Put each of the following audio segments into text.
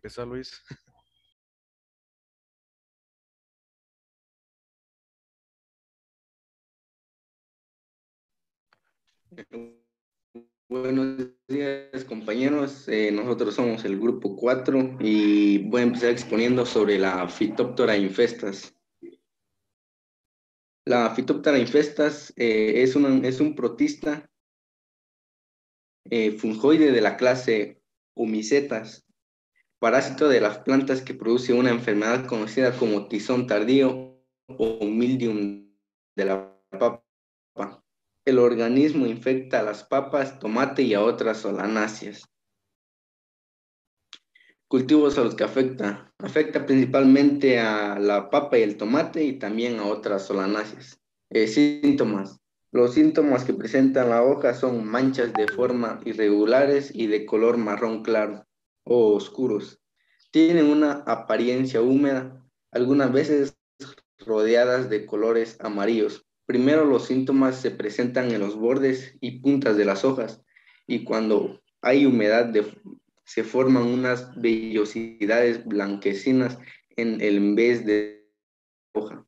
empezar, Luis. Buenos días, compañeros. Nosotros somos el grupo 4 y voy a empezar exponiendo sobre la Phytophthora infestas. La Phytophthora infestas es un protista fungoide de la clase Humicetas, parásito de las plantas que produce una enfermedad conocida como tizón tardío o mildium de la papa. El organismo infecta a las papas, tomate y a otras solanáceas. Cultivos a los que afecta. Afecta principalmente a la papa y el tomate y también a otras solanáceas. Síntomas. Los síntomas que presentan la hoja son manchas de forma irregulares y de color marrón claro o oscuros. Tienen una apariencia húmeda, algunas veces rodeadas de colores amarillos. Primero los síntomas se presentan en los bordes y puntas de las hojas y cuando hay humedad se forman unas vellosidades blanquecinas en vez de hoja.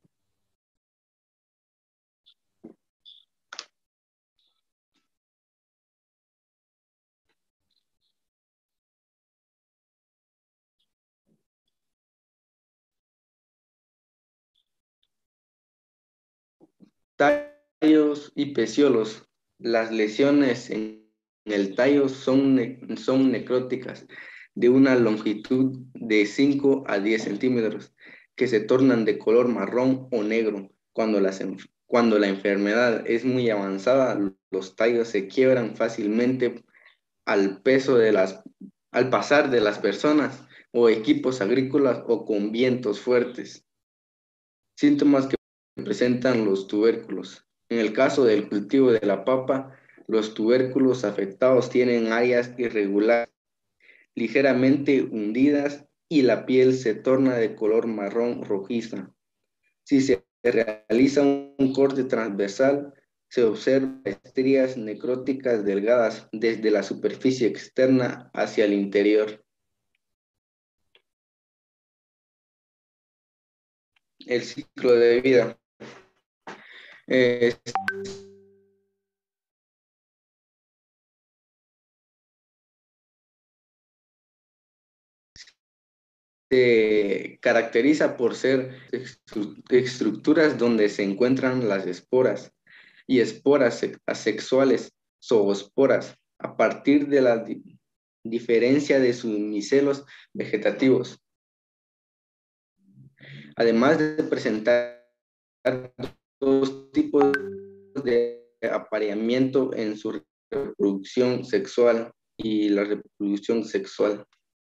Tallos y peciolos. Las lesiones en el tallo son necróticas de una longitud de 5 a 10 centímetros que se tornan de color marrón o negro. Cuando la enfermedad es muy avanzada, los tallos se quiebran fácilmente al peso al pasar de las personas o equipos agrícolas o con vientos fuertes. Síntomas que presentan los tubérculos. En el caso del cultivo de la papa, los tubérculos afectados tienen áreas irregulares, ligeramente hundidas y la piel se torna de color marrón rojiza. Si se realiza un corte transversal, se observan estrías necróticas delgadas desde la superficie externa hacia el interior. El ciclo de vida. Se caracteriza por ser estructuras donde se encuentran las esporas y esporas asexuales, zoosporas, a partir de la diferencia de sus micelos vegetativos. Además de presentar dos tipos de apareamiento en su reproducción sexual y la reproducción sexual.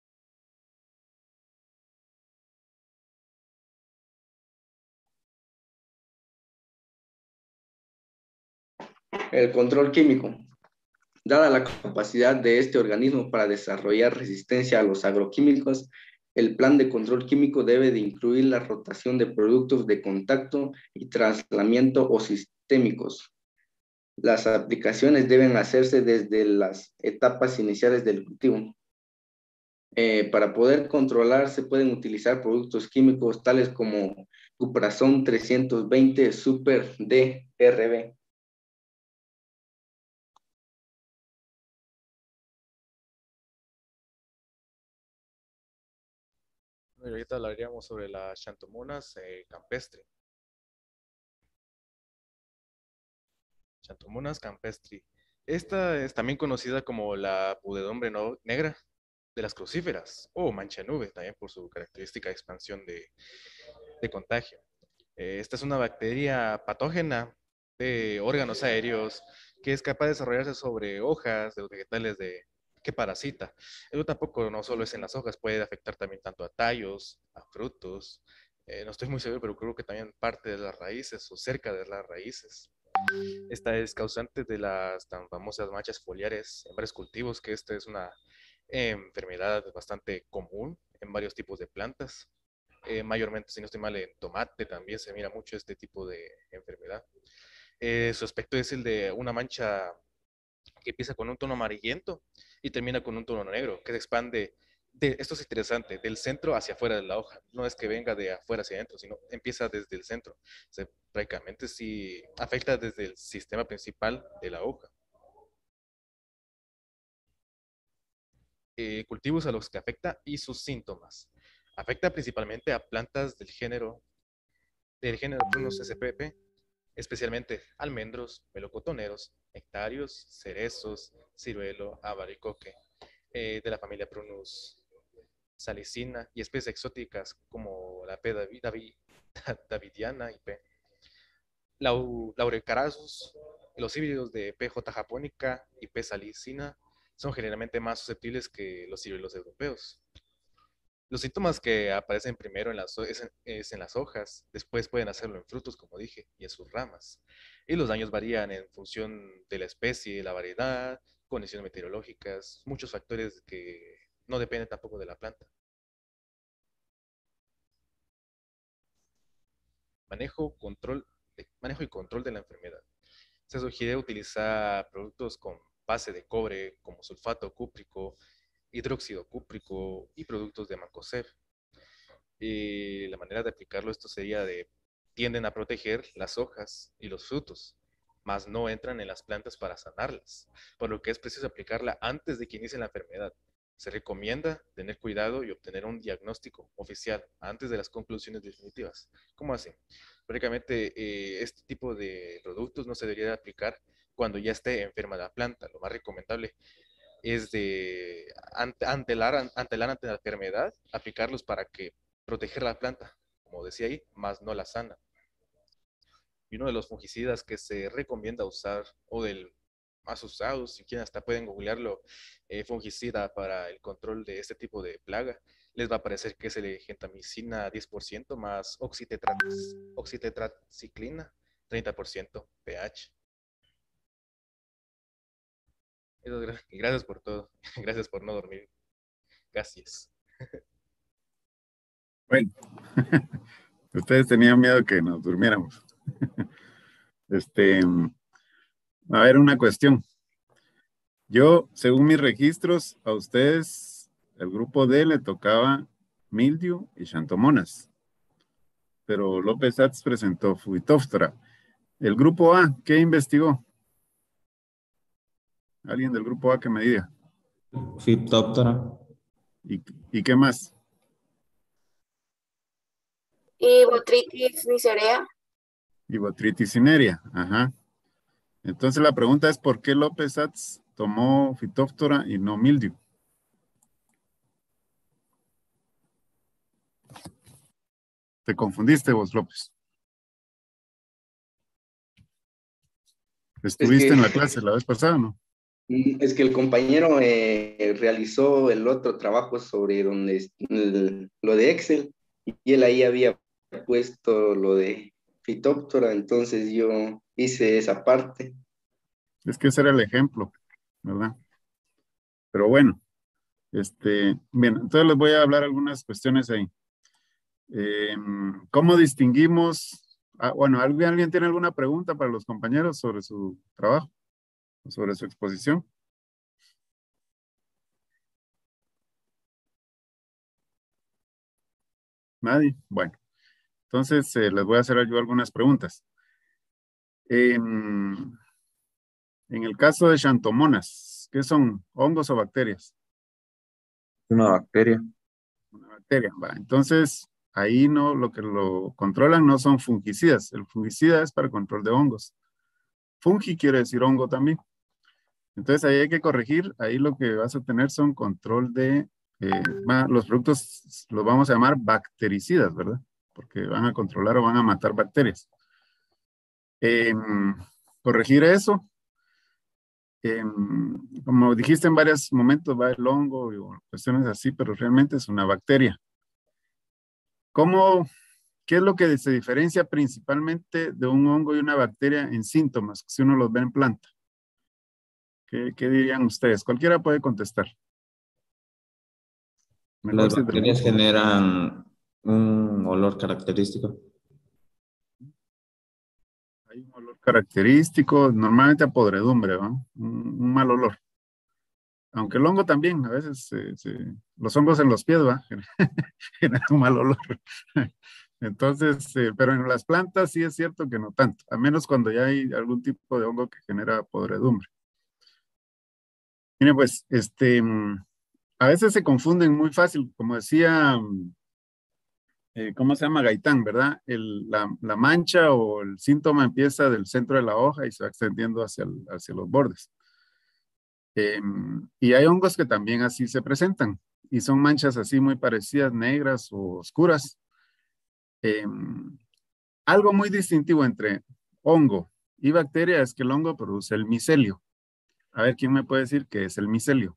El control químico. Dada la capacidad de este organismo para desarrollar resistencia a los agroquímicos, el plan de control químico debe de incluir la rotación de productos de contacto y tratamiento o sistémicos. Las aplicaciones deben hacerse desde las etapas iniciales del cultivo. Para poder controlar se pueden utilizar productos químicos tales como Cuprazon 320 Super DRB. Bueno, ahorita hablaríamos sobre la Xanthomonas campestre. Xanthomonas campestri. Esta es también conocida como la pudredumbre negra de las crucíferas o mancha nube, también por su característica de expansión de contagio. Esta es una bacteria patógena de órganos aéreos que es capaz de desarrollarse sobre hojas de los vegetales que parasita. Eso tampoco no solo es en las hojas, puede afectar también tanto a tallos, a frutos. No estoy muy seguro, pero creo que también parte de las raíces o cerca de las raíces. Esta es causante de las tan famosas manchas foliares en varios cultivos, que esta es una enfermedad bastante común en varios tipos de plantas. Mayormente, si no estoy mal, en tomate también se mira mucho este tipo de enfermedad. Su aspecto es el de una mancha que empieza con un tono amarillento y termina con un tono negro, que se expande Esto es interesante, del centro hacia afuera de la hoja. No es que venga de afuera hacia adentro, sino empieza desde el centro. Prácticamente sí afecta desde el sistema principal de la hoja. Cultivos a los que afecta y sus síntomas. Afecta principalmente a plantas del género Prunus spp, especialmente almendros, melocotoneros, nectarios, cerezos, ciruelo, albaricoque, de la familia Prunus salicina y especies exóticas como la P. davidiana y P. Laurocarasus. Los híbridos de P. j. japonica y P. salicina son generalmente más susceptibles que los ciruelos europeos. Los síntomas que aparecen primero es en las hojas, después pueden hacerlo en frutos, como dije, y en sus ramas. Y los daños varían en función de la especie, la variedad, condiciones meteorológicas, muchos factores que no dependen tampoco de la planta. Manejo y control de la enfermedad. Se sugiere utilizar productos con base de cobre como sulfato cúprico, hidróxido cúprico y productos de Mancozeb. Y la manera de aplicarlo esto sería tienden a proteger las hojas y los frutos, mas no entran en las plantas para sanarlas, por lo que es preciso aplicarla antes de que inicie la enfermedad. Se recomienda tener cuidado y obtener un diagnóstico oficial antes de las conclusiones definitivas. ¿Cómo así? Prácticamente este tipo de productos no se debería aplicar cuando ya esté enferma la planta. Lo más recomendable es ante la enfermedad, aplicarlos para que proteger la planta, como decía ahí, más no la sana. Y uno de los fungicidas que se recomienda usar, o del más usados, si quieren hasta pueden googlearlo, fungicida para el control de este tipo de plaga, les va a aparecer que es el gentamicina 10% más oxitetraciclina 30% pH. Gracias por todo. Gracias por no dormir. Gracias. Bueno, ustedes tenían miedo que nos durmiéramos. Este, a ver, una cuestión. Yo, según mis registros, a ustedes, el grupo D le tocaba mildiu y xantomonas, pero López Satz presentó Phytophthora. El grupo A, ¿qué investigó? Alguien del grupo A que me diga. Phytophthora. ¿Y qué más? Y Botrytis nicerea. Y Botrytis cinerea. Ajá. Entonces la pregunta es, ¿por qué López Satz tomó Phytophthora y no mildiu? Te confundiste vos, López. ¿Estuviste en la clase la vez pasada, no? Es que el compañero realizó el otro trabajo sobre lo de Excel y él ahí había puesto lo de Phytophthora, entonces yo hice esa parte. Es que ese era el ejemplo, ¿verdad? Pero bueno, bien, entonces les voy a hablar algunas cuestiones ahí. ¿Cómo distinguimos? Bueno, ¿alguien tiene alguna pregunta para los compañeros sobre su trabajo, sobre su exposición? ¿Nadie? Bueno, entonces les voy a hacer yo algunas preguntas. En el caso de xantomonas, ¿qué son? ¿Hongos o bacterias? Una bacteria. Una bacteria, va. Entonces, ahí no, lo que lo controlan no son fungicidas. El fungicida es para control de hongos. Fungi quiere decir hongo también. Entonces, ahí hay que corregir. Ahí lo que vas a tener son control de, los productos los vamos a llamar bactericidas, ¿verdad? Porque van a controlar o van a matar bacterias. Corregir eso. Como dijiste en varios momentos, va el hongo y cuestiones así, pero realmente es una bacteria. ¿Qué es lo que se diferencia principalmente de un hongo y una bacteria en síntomas, si uno los ve en planta? ¿Qué dirían ustedes? Cualquiera puede contestar. Mejor Las si es del bacterias grupo. generan un olor característico. Hay un olor característico, normalmente a podredumbre, ¿no? Un mal olor. Aunque el hongo también, a veces los hongos en los pies, ¿va? Generan un mal olor. Entonces, pero en las plantas sí es cierto que no tanto, a menos cuando ya hay algún tipo de hongo que genera podredumbre. Mire, pues, a veces se confunden muy fácil, como decía, ¿cómo se llama? Gaitán, ¿verdad? La mancha o el síntoma empieza del centro de la hoja y se va extendiendo hacia los bordes. Y hay hongos que también así se presentan y son manchas así muy parecidas, negras o oscuras. Algo muy distintivo entre hongo y bacteria es que el hongo produce el micelio. A ver, ¿quién me puede decir qué es el micelio?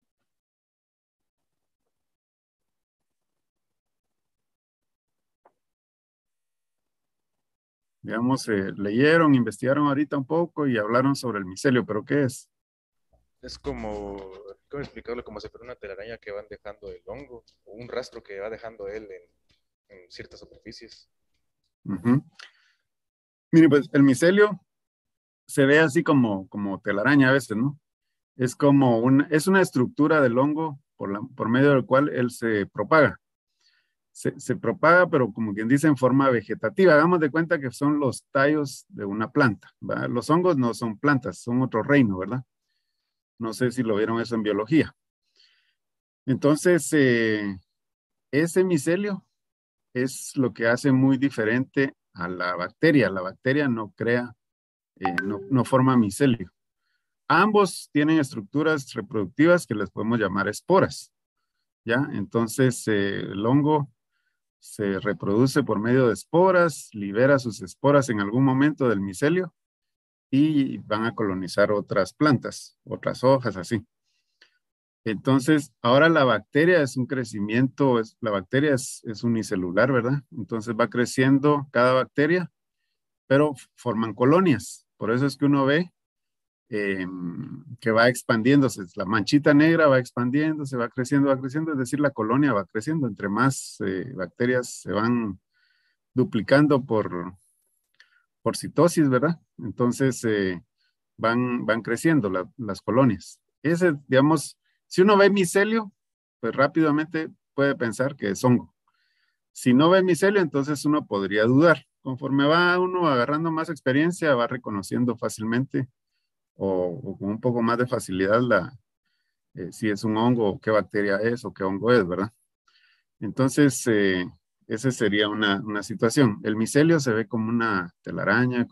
Digamos, leyeron, investigaron ahorita un poco y hablaron sobre el micelio, pero ¿qué es? Es como, ¿cómo explicarlo? Como si fuera una telaraña que van dejando el hongo, o un rastro que va dejando él en ciertas superficies. Ujú. Mire, pues el micelio se ve así como telaraña a veces, ¿no? Es como es una estructura del hongo por medio del cual él se propaga. Se propaga, pero como quien dice, en forma vegetativa. Hagamos de cuenta que son los tallos de una planta, ¿verdad? Los hongos no son plantas, son otro reino, ¿verdad? No sé si lo vieron eso en biología. Entonces, ese micelio es lo que hace muy diferente a la bacteria. La bacteria no crea, no forma micelio. Ambos tienen estructuras reproductivas que les podemos llamar esporas, ¿ya? Entonces, el hongo se reproduce por medio de esporas, libera sus esporas en algún momento del micelio y van a colonizar otras plantas, otras hojas, así. Entonces, ahora la bacteria es un crecimiento, la bacteria es unicelular, ¿verdad? Entonces va creciendo cada bacteria, pero forman colonias. Por eso es que uno ve que va expandiéndose. La manchita negra va expandiéndose, va creciendo, es decir, la colonia va creciendo. Entre más bacterias se van duplicando por citosis, ¿verdad? Entonces van creciendo las colonias. Ese, digamos, si uno ve micelio, pues rápidamente puede pensar que es hongo. Si no ve micelio, entonces uno podría dudar. Conforme va uno agarrando más experiencia, va reconociendo fácilmente o con un poco más de facilidad si es un hongo, o qué bacteria es o qué hongo es, ¿verdad? Entonces, esa sería una situación. El micelio se ve como una telaraña,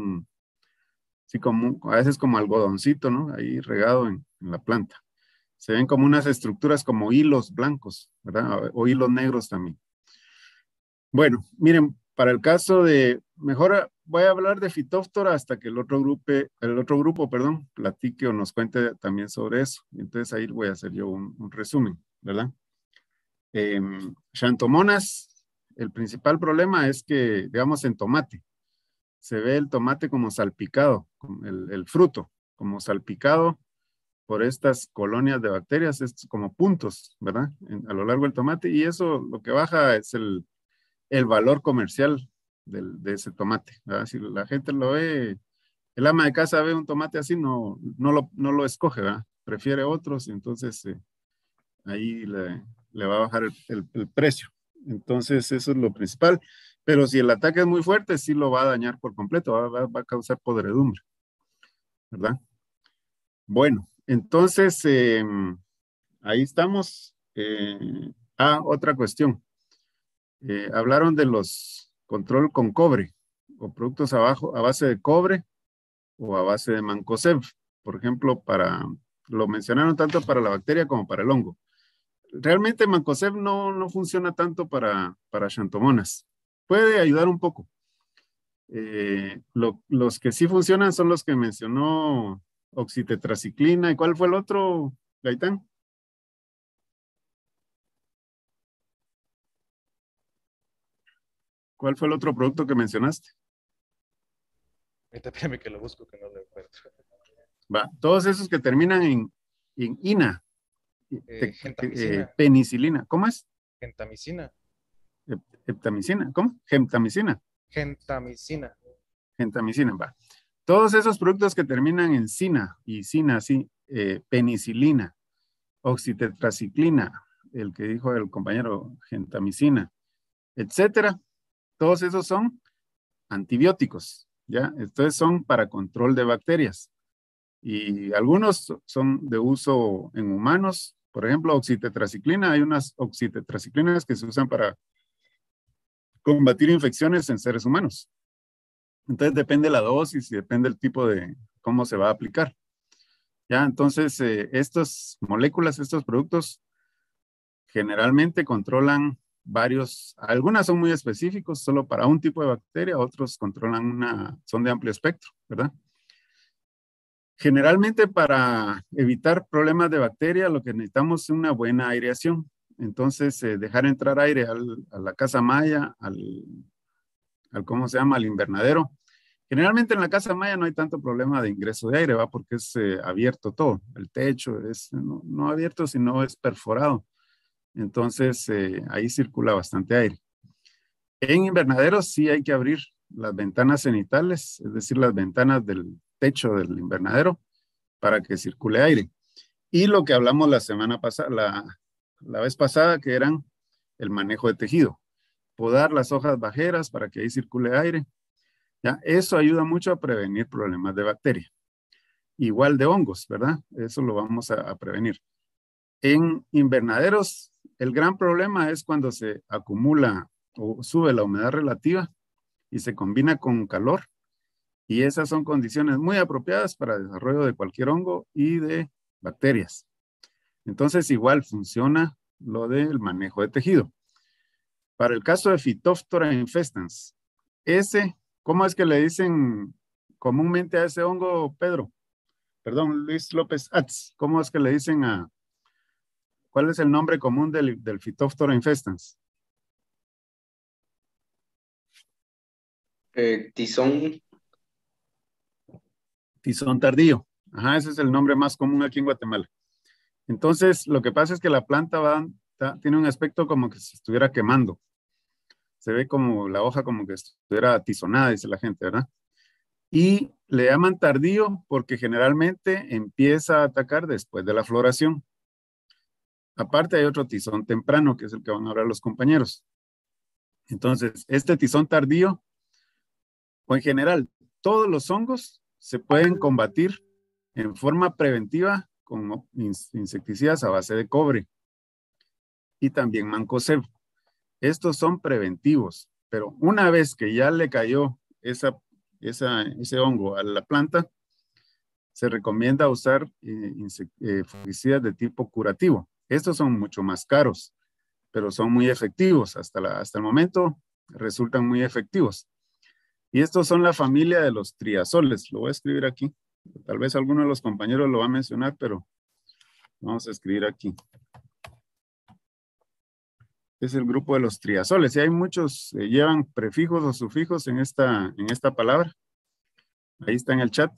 sí, a veces como algodoncito, ¿no? Ahí regado en la planta. Se ven como unas estructuras como hilos blancos, ¿verdad? O hilos negros también. Bueno, miren, para el caso mejor voy a hablar de Phytophthora hasta que el otro grupo, platique o nos cuente también sobre eso. Entonces ahí voy a hacer yo un resumen, ¿verdad? Xanthomonas, el principal problema es que, digamos, en tomate, se ve el tomate como salpicado, el fruto, como salpicado por estas colonias de bacterias, es como puntos, ¿verdad? A lo largo del tomate, y eso lo que baja es el valor comercial de ese tomate, ¿verdad? Si la gente lo ve, el ama de casa ve un tomate así, no lo escoge, ¿verdad? Prefiere otros, y entonces ahí le va a bajar el precio. Entonces, eso es lo principal. Pero si el ataque es muy fuerte, sí lo va a dañar por completo, va a causar podredumbre, ¿verdad? Bueno, entonces, ahí estamos. Otra cuestión. Hablaron de los control con cobre o productos a base de cobre o a base de mancozeb. Por ejemplo, lo mencionaron tanto para la bacteria como para el hongo. Realmente mancozeb no funciona tanto para xanthomonas. Puede ayudar un poco. Los que sí funcionan son los que mencionó oxitetraciclina. ¿Y cuál fue el otro, Gaitán? ¿Cuál fue el otro producto que mencionaste? Ahorita espérame que lo busco, que no lo encuentro. Va, todos esos que terminan en ina, Gentamicina. penicilina. ¿Cómo es? Gentamicina. Heptamicina. ¿Cómo? Gentamicina. Gentamicina. Gentamicina, va. Todos esos productos que terminan en cina y cina, sí, penicilina, oxitetraciclina, el que dijo el compañero, gentamicina, etcétera. Todos esos son antibióticos, ¿ya? Entonces son para control de bacterias. Y algunos son de uso en humanos. Por ejemplo, oxitetraciclina. Hay unas oxitetraciclinas que se usan para combatir infecciones en seres humanos. Entonces depende la dosis y depende el tipo de cómo se va a aplicar. Ya, entonces estas moléculas, estos productos generalmente controlan varios, algunas son muy específicos solo para un tipo de bacteria, otros controlan son de amplio espectro, ¿verdad? Generalmente para evitar problemas de bacteria lo que necesitamos es una buena aireación. Entonces dejar entrar aire a la casa maya, ¿cómo se llama? Al invernadero. Generalmente en la casa maya no hay tanto problema de ingreso de aire, ¿va? Porque es abierto todo. El techo es no abierto, sino es perforado. Entonces ahí circula bastante aire. En invernaderos sí hay que abrir las ventanas cenitales, es decir, las ventanas del techo del invernadero para que circule aire. Y lo que hablamos la semana pasada, la vez pasada, que eran el manejo de tejido. Podar las hojas bajeras para que ahí circule aire. ¿Ya? Eso ayuda mucho a prevenir problemas de bacteria. Igual de hongos, ¿verdad? Eso lo vamos a prevenir. En invernaderos, el gran problema es cuando se acumula o sube la humedad relativa y se combina con calor. Y esas son condiciones muy apropiadas para el desarrollo de cualquier hongo y de bacterias. Entonces, igual funciona lo del manejo de tejido. Para el caso de Phytophthora infestans, ¿cómo es que le dicen comúnmente a ese hongo, Pedro? Perdón, Luis López Atz, ¿cómo es que le dicen cuál es el nombre común del Phytophthora infestans? Tizón. Tizón tardío. Ajá, ese es el nombre más común aquí en Guatemala. Entonces, lo que pasa es que la planta tiene un aspecto como que se estuviera quemando. Se ve como la hoja como que estuviera tizonada, dice la gente, ¿verdad? Y le llaman tardío porque generalmente empieza a atacar después de la floración. Aparte hay otro tizón temprano, que es el que van a hablar los compañeros. Entonces, este tizón tardío, o en general, todos los hongos se pueden combatir en forma preventiva con insecticidas a base de cobre y también mancozeb. Estos son preventivos, pero una vez que ya le cayó ese hongo a la planta, se recomienda usar fungicidas de tipo curativo. Estos son mucho más caros, pero son muy efectivos. Hasta el momento resultan muy efectivos. Y estos son la familia de los triazoles. Lo voy a escribir aquí. Tal vez alguno de los compañeros lo va a mencionar, pero vamos a escribir aquí. Es el grupo de los triazoles. Y hay muchos, llevan prefijos o sufijos en esta palabra. Ahí está en el chat.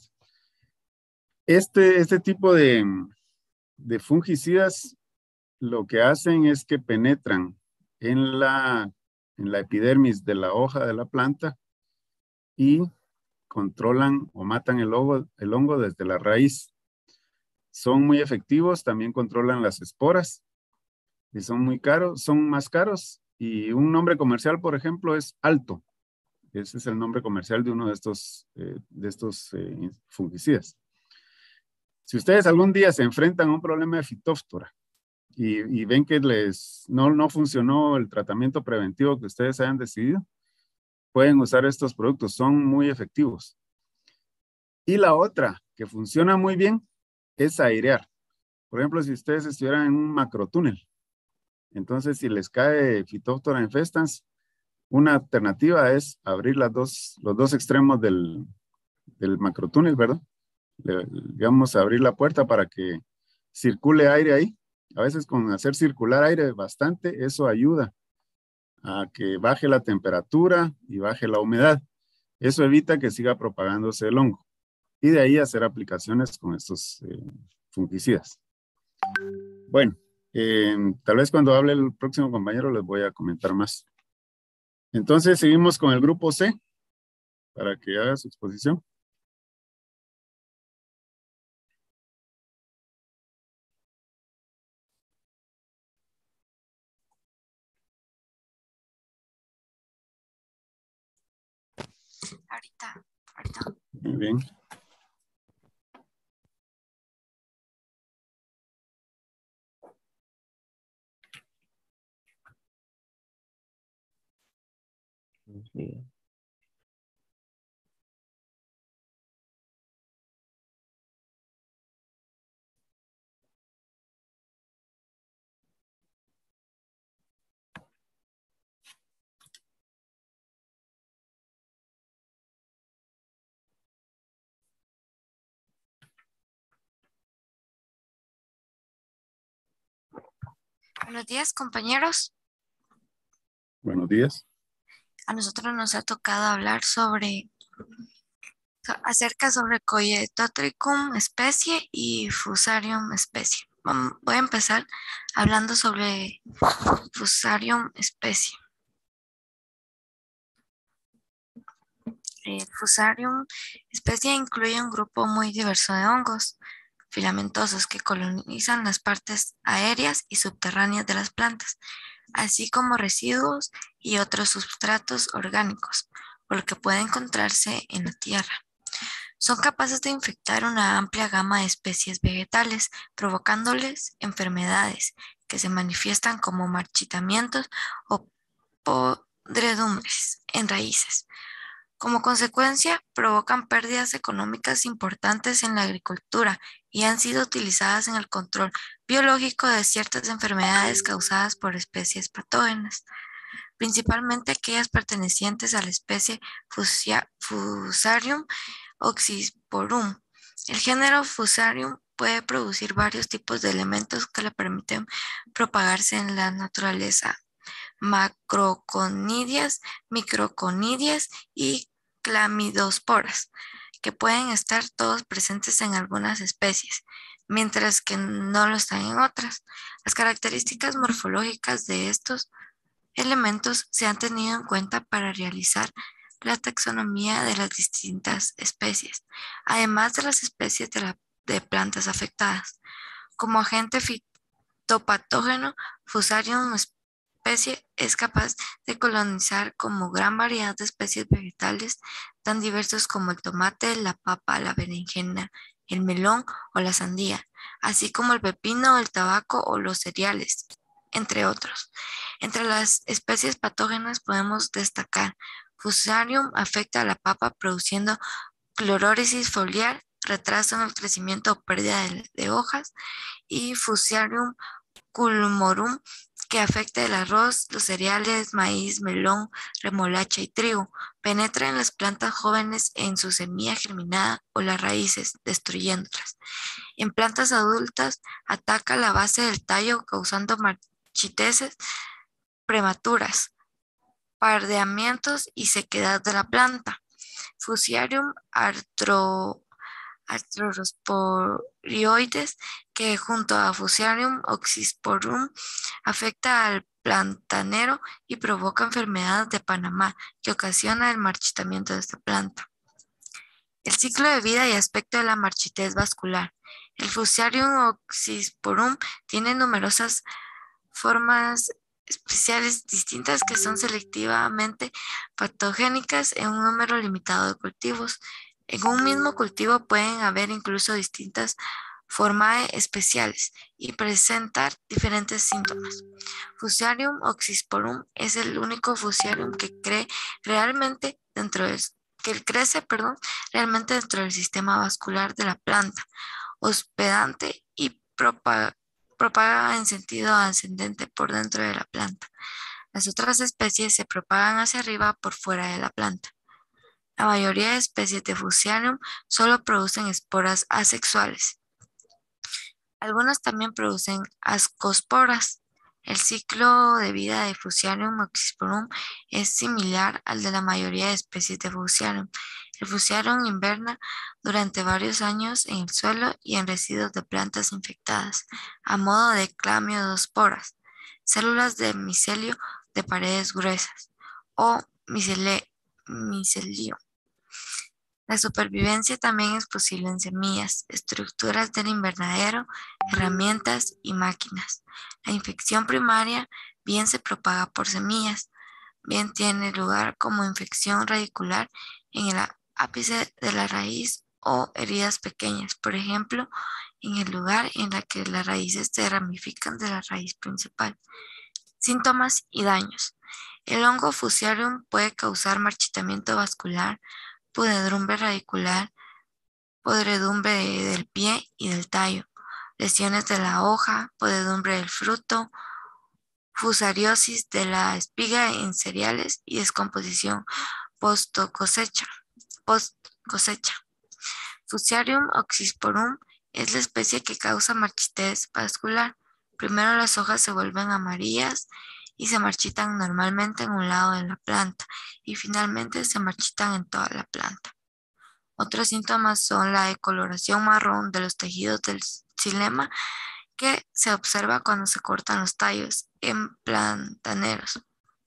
Este tipo de fungicidas lo que hacen es que penetran en la epidermis de la hoja de la planta y controlan o matan el hongo desde la raíz. Son muy efectivos, también controlan las esporas y son más caros. Y un nombre comercial, por ejemplo, es Alto. Ese es el nombre comercial de uno de estos fungicidas. Si ustedes algún día se enfrentan a un problema de Phytophthora y ven que no funcionó el tratamiento preventivo que ustedes hayan decidido, pueden usar estos productos, son muy efectivos. Y la otra que funciona muy bien es airear. Por ejemplo, si ustedes estuvieran en un macrotúnel, entonces si les cae Phytophthora infestans, una alternativa es abrir los dos extremos del macrotúnel, ¿verdad? Digamos, abrir la puerta para que circule aire ahí. A veces con hacer circular aire bastante, eso ayuda a que baje la temperatura y baje la humedad. Eso evita que siga propagándose el hongo. Y de ahí hacer aplicaciones con estos fungicidas. Bueno, tal vez cuando hable el próximo compañero les voy a comentar más. Entonces seguimos con el grupo C para que haga su exposición. Ahorita. Muy bien. Sí. Buenos días, compañeros. Buenos días. A nosotros nos ha tocado hablar acerca sobre Coietotricum especie y Fusarium especie. Voy a empezar hablando sobre Fusarium especie. Fusarium especie incluye un grupo muy diverso de hongos filamentosos que colonizan las partes aéreas y subterráneas de las plantas, así como residuos y otros sustratos orgánicos, por lo que puede encontrarse en la tierra. Son capaces de infectar una amplia gama de especies vegetales, provocándoles enfermedades que se manifiestan como marchitamientos o podredumbres en raíces. Como consecuencia, provocan pérdidas económicas importantes en la agricultura y han sido utilizadas en el control biológico de ciertas enfermedades causadas por especies patógenas, principalmente aquellas pertenecientes a la especie Fusarium oxysporum. El género Fusarium puede producir varios tipos de elementos que le permiten propagarse en la naturaleza: macroconidias, microconidias y clamidosporas, que pueden estar todos presentes en algunas especies, mientras que no lo están en otras. Las características morfológicas de estos elementos se han tenido en cuenta para realizar la taxonomía de las distintas especies, además de las especies de plantas afectadas. Como agente fitopatógeno, Fusarium especie es capaz de colonizar como gran variedad de especies vegetales tan diversos como el tomate, la papa, la berenjena, el melón o la sandía, así como el pepino, el tabaco o los cereales, entre otros. Entre las especies patógenas podemos destacar: Fusarium afecta a la papa produciendo clorosis foliar, retraso en el crecimiento o pérdida de hojas, y Fusarium culmorum, que afecta el arroz, los cereales, maíz, melón, remolacha y trigo. Penetra en las plantas jóvenes en su semilla germinada o las raíces, destruyéndolas. En plantas adultas ataca la base del tallo causando marchiteces prematuras, pardeamientos y sequedad de la planta. Fusarium arthrosporioides, que junto a Fusarium oxysporum afecta al plantanero y provoca enfermedad de Panamá, que ocasiona el marchitamiento de esta planta. El ciclo de vida y aspecto de la marchitez vascular. El Fusarium oxysporum tiene numerosas formas especiales distintas que son selectivamente patogénicas en un número limitado de cultivos. En un mismo cultivo pueden haber incluso distintas formae especiales y presentar diferentes síntomas. Fusarium oxysporum es el único Fusarium que crece realmente dentro del sistema vascular de la planta, hospedante y propaga en sentido ascendente por dentro de la planta. Las otras especies se propagan hacia arriba por fuera de la planta. La mayoría de especies de Fusarium solo producen esporas asexuales. Algunas también producen ascosporas. El ciclo de vida de Fusarium oxysporum es similar al de la mayoría de especies de Fusarium. El Fusarium inverna durante varios años en el suelo y en residuos de plantas infectadas, a modo de clamiodosporas, células de micelio de paredes gruesas o micelio. La supervivencia también es posible en semillas, estructuras del invernadero, herramientas y máquinas. La infección primaria bien se propaga por semillas, bien tiene lugar como infección radicular en el ápice de la raíz o heridas pequeñas, por ejemplo, en el lugar en el que las raíces se ramifican de la raíz principal. Síntomas y daños. El hongo Fusarium puede causar marchitamiento vascular, pudredumbre radicular, podredumbre del pie y del tallo, lesiones de la hoja, podredumbre del fruto, fusariosis de la espiga en cereales y descomposición post cosecha. Fusarium oxysporum es la especie que causa marchitez vascular. Primero las hojas se vuelven amarillas y se marchitan normalmente en un lado de la planta y finalmente se marchitan en toda la planta. Otros síntomas son la decoloración marrón de los tejidos del xilema que se observa cuando se cortan los tallos en plataneros.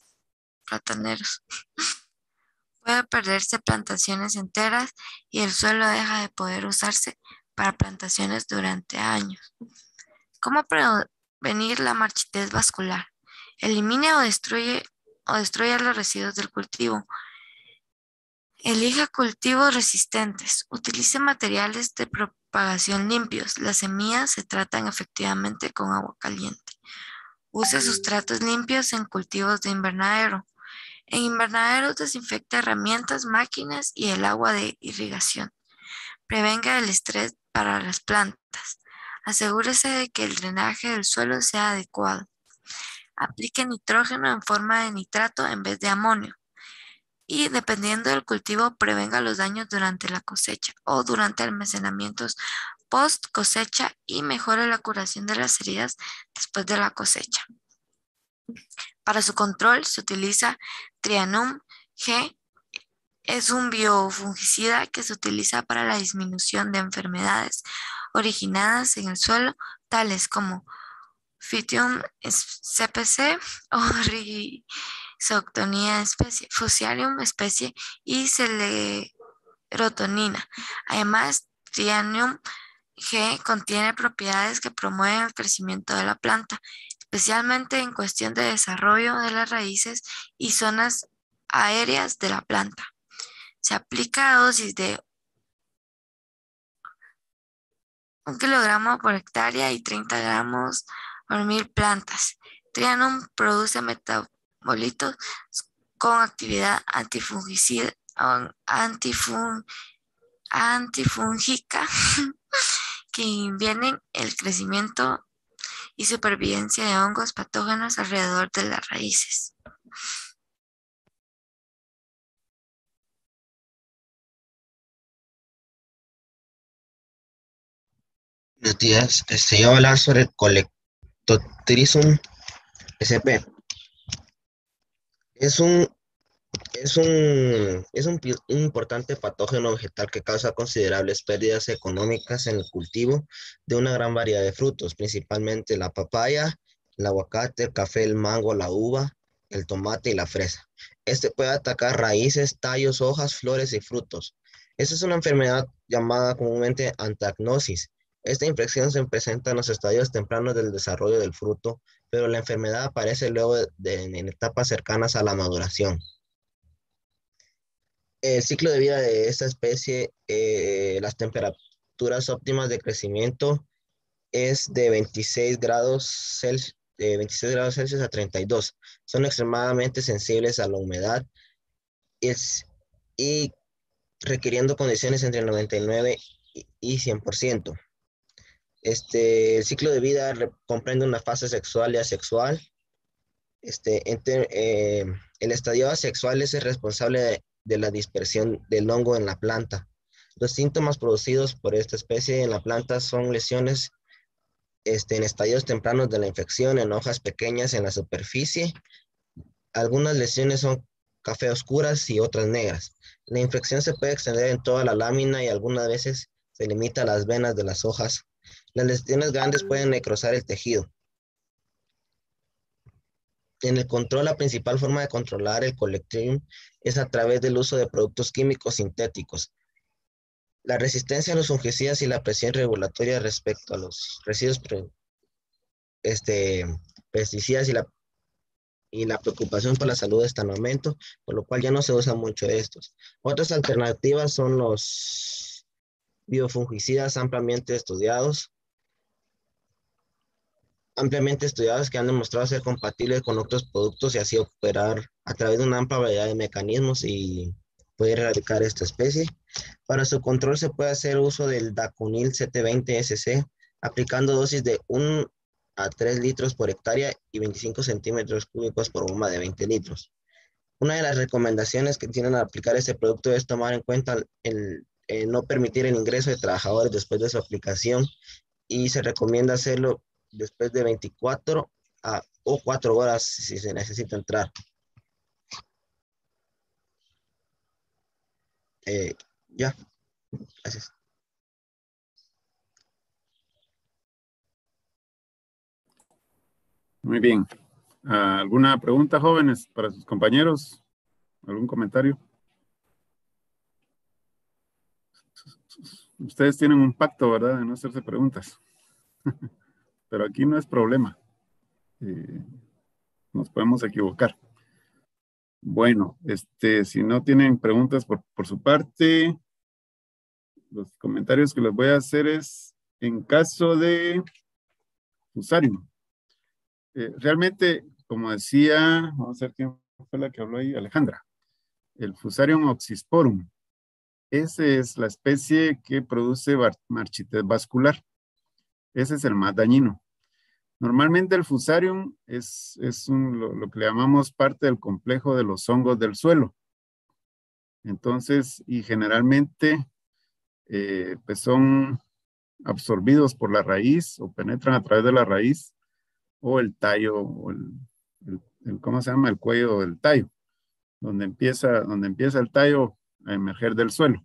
Puede perderse plantaciones enteras y el suelo deja de poder usarse para plantaciones durante años. ¿Cómo prevenir la marchitez vascular? Elimine o destruya los residuos del cultivo. Elija cultivos resistentes. Utilice materiales de propagación limpios. Las semillas se tratan efectivamente con agua caliente. Use sustratos limpios en cultivos de invernadero. En invernaderos desinfecte herramientas, máquinas y el agua de irrigación. Prevenga el estrés para las plantas. Asegúrese de que el drenaje del suelo sea adecuado. Aplique nitrógeno en forma de nitrato en vez de amonio. Y dependiendo del cultivo, prevenga los daños durante la cosecha o durante almacenamientos post cosecha y mejore la curación de las heridas después de la cosecha. Para su control se utiliza Trianum G. Es un biofungicida que se utiliza para la disminución de enfermedades originadas en el suelo, tales como Phytium CPC o Rhizoctonia especie, Fusarium especie y Sclerotonina. Además, Trianum G contiene propiedades que promueven el crecimiento de la planta, especialmente en cuestión de desarrollo de las raíces y zonas aéreas de la planta. Se aplica a dosis de 1 kilogramo por hectárea y 30 gramos por 1000 plantas. Trianum produce metabolitos con actividad antifúngica que inhiben el crecimiento y supervivencia de hongos patógenos alrededor de las raíces. Buenos días, yo voy a hablar sobre el Colectotrichum sp. Es un importante patógeno vegetal que causa considerables pérdidas económicas en el cultivo de una gran variedad de frutos, principalmente la papaya, el aguacate, el café, el mango, la uva, el tomate y la fresa. Este puede atacar raíces, tallos, hojas, flores y frutos. Esta es una enfermedad llamada comúnmente antagnosis. Esta infección se presenta en los estadios tempranos del desarrollo del fruto, pero la enfermedad aparece luego en etapas cercanas a la maduración. El ciclo de vida de esta especie, las temperaturas óptimas de crecimiento es de 26 grados Celsius a 32. Son extremadamente sensibles a la humedad y requiriendo condiciones entre 99 y 100%. El ciclo de vida comprende una fase sexual y asexual. El estadio asexual es el responsable de la dispersión del hongo en la planta. Los síntomas producidos por esta especie en la planta son lesiones en estadios tempranos de la infección, en hojas pequeñas en la superficie. Algunas lesiones son café oscuras y otras negras. La infección se puede extender en toda la lámina y algunas veces se limita a las venas de las hojas. Las lesiones grandes pueden necrosar el tejido. En el control, la principal forma de controlar el Colectotrichum es a través del uso de productos químicos sintéticos. La resistencia a los fungicidas y la presión regulatoria respecto a los residuos pesticidas y la y la preocupación por la salud está en aumento, por lo cual ya no se usa mucho estos. Otras alternativas son los biofungicidas ampliamente estudiados que han demostrado ser compatibles con otros productos y así operar a través de una amplia variedad de mecanismos y poder erradicar esta especie. Para su control se puede hacer uso del Daconil 720 SC, aplicando dosis de 1 a 3 litros por hectárea y 25 centímetros cúbicos por bomba de 20 litros. Una de las recomendaciones que tienen al aplicar este producto es tomar en cuenta no permitir el ingreso de trabajadores después de su aplicación y se recomienda hacerlo después de 24 o 4 horas si se necesita entrar. Ya, gracias. Muy bien. ¿Alguna pregunta, jóvenes, para sus compañeros? ¿Algún comentario? Ustedes tienen un pacto, ¿verdad?, de no hacerse preguntas. Pero aquí no es problema. Nos podemos equivocar. Bueno, si no tienen preguntas por su parte, los comentarios que les voy a hacer es en caso de Fusarium. Realmente, como decía, vamos a ver quién fue la que habló ahí, Alejandra, el Fusarium oxysporum. Esa es la especie que produce marchitez vascular. Ese es el más dañino. Normalmente el Fusarium es lo que le llamamos parte del complejo de los hongos del suelo. Entonces, y generalmente pues son absorbidos por la raíz o penetran a través de la raíz o el tallo, o ¿cómo se llama? El cuello del tallo, donde empieza el tallo a emerger del suelo.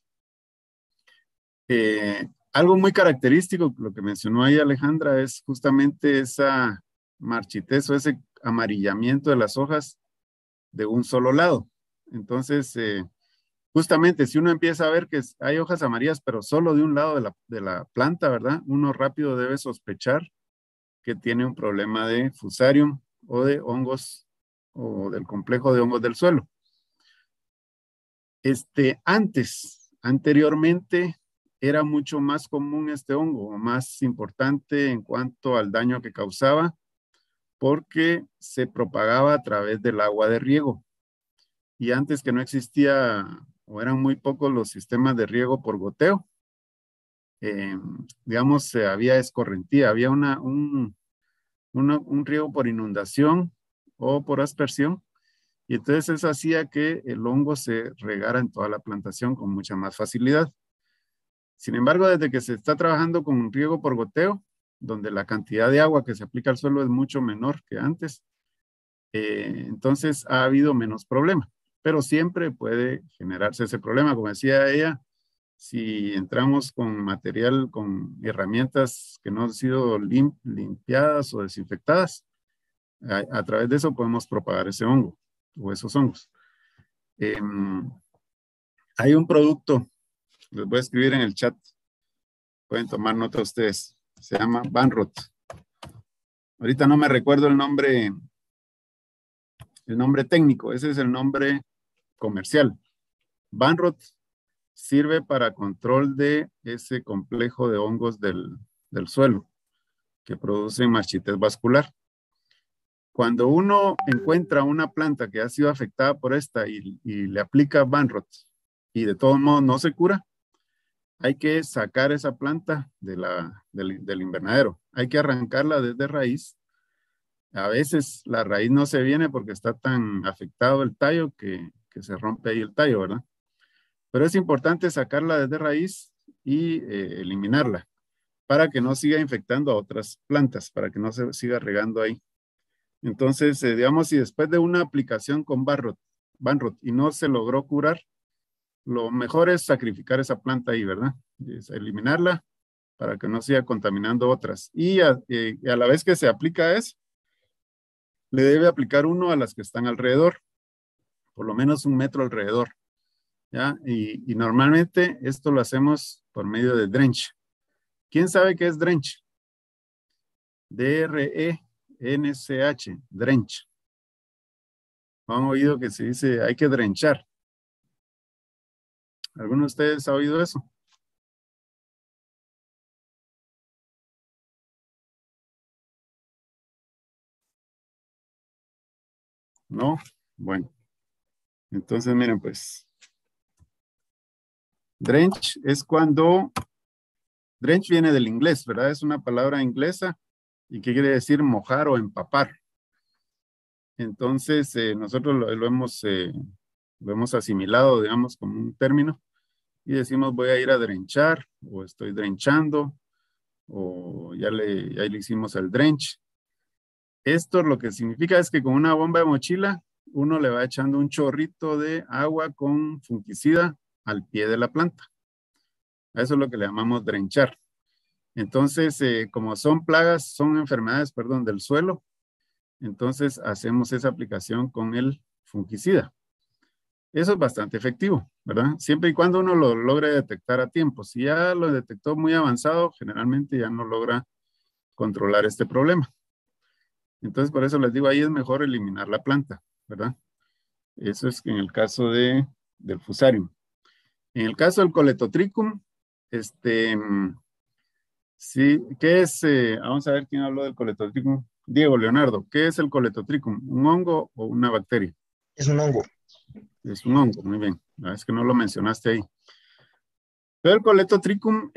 Algo muy característico, lo que mencionó ahí Alejandra, es justamente esa marchitez o ese amarillamiento de las hojas de un solo lado. Entonces, justamente si uno empieza a ver que hay hojas amarillas, pero solo de un lado de la planta, ¿verdad? Uno rápido debe sospechar que tiene un problema de Fusarium o de hongos o del complejo de hongos del suelo. Anteriormente era mucho más común este hongo, más importante en cuanto al daño que causaba, porque se propagaba a través del agua de riego. Y antes que no existía, o eran muy pocos los sistemas de riego por goteo, digamos, había escorrentía, había un riego por inundación o por aspersión, y entonces eso hacía que el hongo se regara en toda la plantación con mucha más facilidad. Sin embargo, desde que se está trabajando con un riego por goteo, donde la cantidad de agua que se aplica al suelo es mucho menor que antes, entonces ha habido menos problema, pero siempre puede generarse ese problema. Como decía ella, si entramos con material, con herramientas que no han sido limpiadas o desinfectadas, a través de eso podemos propagar ese hongo o esos hongos. Hay un producto, les voy a escribir en el chat, pueden tomar nota ustedes, se llama Banrot. Ahorita no me recuerdo el nombre técnico, ese es el nombre comercial. Banrot sirve para control de ese complejo de hongos del suelo que producen marchitez vascular. Cuando uno encuentra una planta que ha sido afectada por esta y le aplica Banrot y de todos modos no se cura, hay que sacar esa planta del invernadero. Hay que arrancarla desde raíz. A veces la raíz no se viene porque está tan afectado el tallo que se rompe ahí el tallo, ¿verdad? Pero es importante sacarla desde raíz y eliminarla para que no siga infectando a otras plantas, para que no se siga regando ahí. Entonces, digamos, si después de una aplicación con Banrot y no se logró curar, lo mejor es sacrificar esa planta ahí, ¿verdad? Es eliminarla para que no siga contaminando otras. Y a la vez que se aplica eso, le debe aplicar uno a las que están alrededor, por lo menos 1 metro alrededor, ¿ya? Y normalmente esto lo hacemos por medio de drench. ¿Quién sabe qué es drench? D-R-E-N-C-H, drench. han oído que se dice hay que drenchar. ¿Alguno de ustedes ha oído eso? ¿No? Bueno. Entonces, miren, pues. Drench es cuando... Drench viene del inglés, ¿verdad? Es una palabra inglesa y que quiere decir mojar o empapar. Entonces, nosotros lo hemos asimilado, digamos, como un término y decimos voy a ir a drenchar o estoy drenchando o ya le hicimos el drench. Esto lo que significa es que con una bomba de mochila uno le va echando un chorrito de agua con fungicida al pie de la planta. A eso es lo que le llamamos drenchar. Entonces, como son plagas, son enfermedades, perdón, del suelo, entonces hacemos esa aplicación con el fungicida. Eso es bastante efectivo, ¿verdad? Siempre y cuando uno lo logre detectar a tiempo. Si ya lo detectó muy avanzado, generalmente ya no logra controlar este problema. Entonces, por eso les digo, ahí es mejor eliminar la planta, ¿verdad? Eso es en el caso del fusarium. En el caso del coletotricum, sí, ¿qué es? Vamos a ver quién habló del coletotricum. Diego, Leonardo, ¿qué es el coletotricum? ¿Un hongo o una bacteria? Es un hongo. Es un hongo, muy bien. Es que no lo mencionaste ahí. Pero el coletotricum,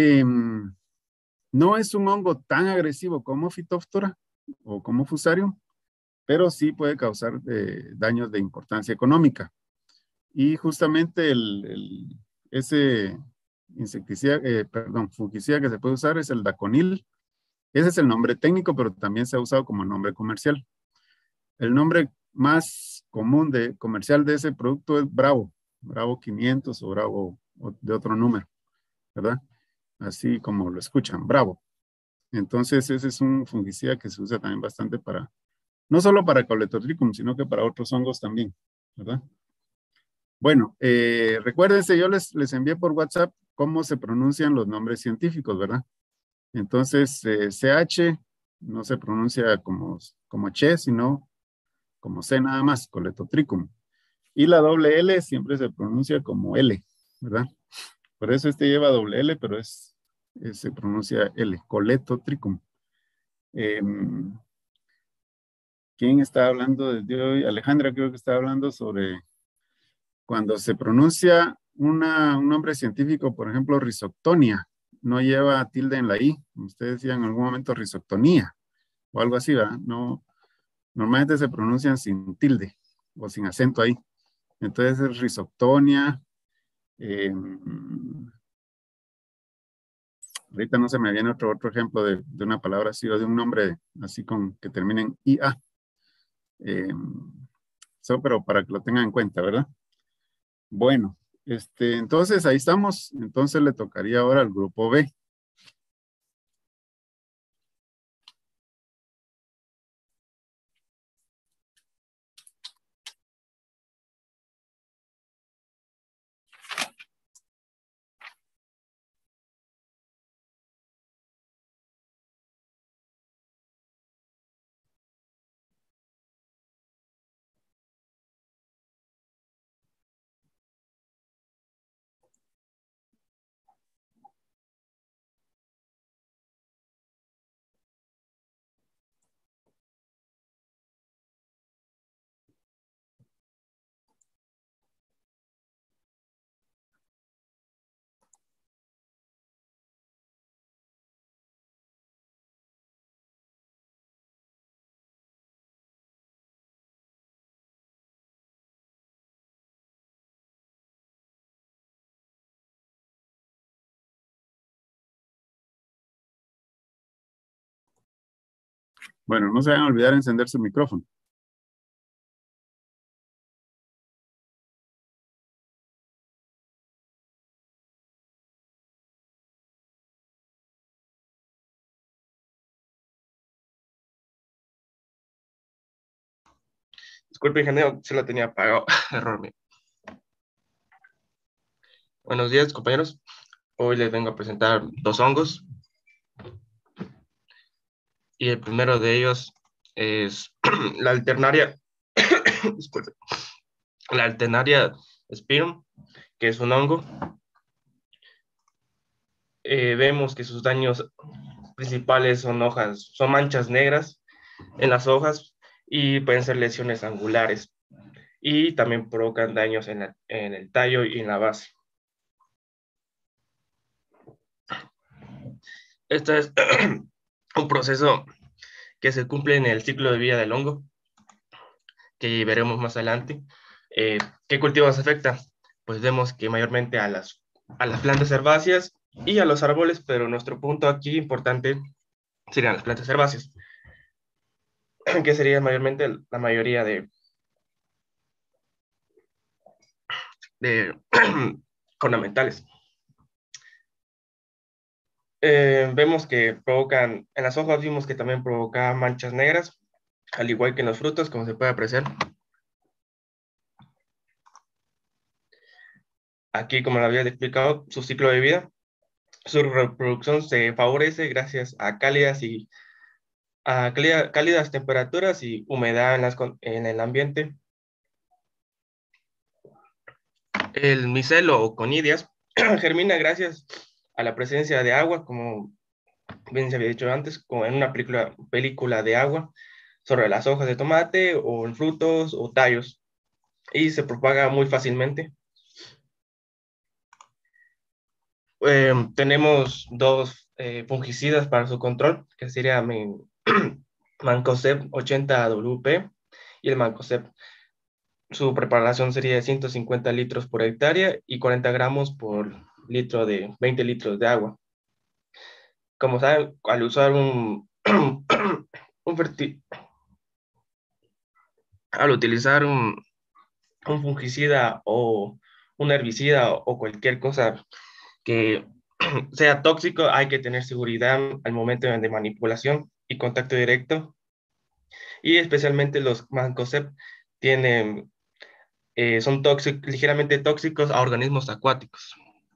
no es un hongo tan agresivo como Phytophthora o como fusarium, pero sí puede causar daños de importancia económica. Y justamente ese insecticida, fungicida que se puede usar es el Daconil. Ese es el nombre técnico, pero también se ha usado como nombre comercial. El nombre más común comercial de ese producto es Bravo, Bravo 500 o Bravo de otro número, ¿verdad? Así como lo escuchan, Bravo. Entonces ese es un fungicida que se usa también bastante no solo para Coletotricum, sino que para otros hongos también, ¿verdad? Bueno, recuérdense, yo les envié por WhatsApp cómo se pronuncian los nombres científicos, ¿verdad? Entonces, CH no se pronuncia como Che, sino como C nada más, Coletotricum. Y la doble L siempre se pronuncia como L, ¿verdad? Por eso lleva doble L, pero se pronuncia L, Coletotricum. ¿Quién está hablando desde hoy? Alejandra creo que está hablando sobre cuando se pronuncia un nombre científico, por ejemplo, Rhizoctonia, no lleva tilde en la I. Ustedes decían en algún momento Rhizoctonía o algo así, ¿verdad? No, normalmente se pronuncian sin tilde o sin acento ahí. Entonces es Rhizoctonia. Ahorita no se me viene otro ejemplo de una palabra así o de un nombre así con que termine en IA. Pero para que lo tengan en cuenta, ¿verdad? Bueno, entonces ahí estamos. Entonces le tocaría ahora al grupo B. Bueno, no se vayan a olvidar encender su micrófono. Disculpe, ingeniero, se lo tenía apagado. Error mío. Buenos días, compañeros. Hoy les vengo a presentar dos hongos. Y el primero de ellos es la alternaria disculpe, la Alternaria spirum, que es un hongo. Vemos que sus daños principales son manchas negras en las hojas y pueden ser lesiones angulares, y también provocan daños en el tallo y en la base. Este es un proceso que se cumple en el ciclo de vida del hongo, que veremos más adelante. ¿Qué cultivos afecta? Pues vemos que mayormente a las plantas herbáceas y a los árboles, pero nuestro punto aquí importante serían las plantas herbáceas, que sería mayormente la mayoría de ornamentales. Vemos que provocan, en las hojas vimos que también provoca manchas negras, al igual que en los frutos, como se puede apreciar. Aquí, como lo había explicado, su ciclo de vida, su reproducción se favorece gracias a cálidas temperaturas y humedad en el ambiente. El micelo o conidias germina gracias a la presencia de agua, como bien se había dicho antes, como en una película de agua sobre las hojas de tomate o en frutos o tallos, y se propaga muy fácilmente. Tenemos dos fungicidas para su control, que sería Mancozeb 80WP y el Mancozeb. Su preparación sería de 150 litros por hectárea y 40 gramos por litro de 20 litros de agua. Como saben, al usar al utilizar un fungicida o un herbicida o cualquier cosa que sea tóxico, hay que tener seguridad al momento de manipulación y contacto directo. Y especialmente los Mancozeb son ligeramente tóxicos a organismos acuáticos.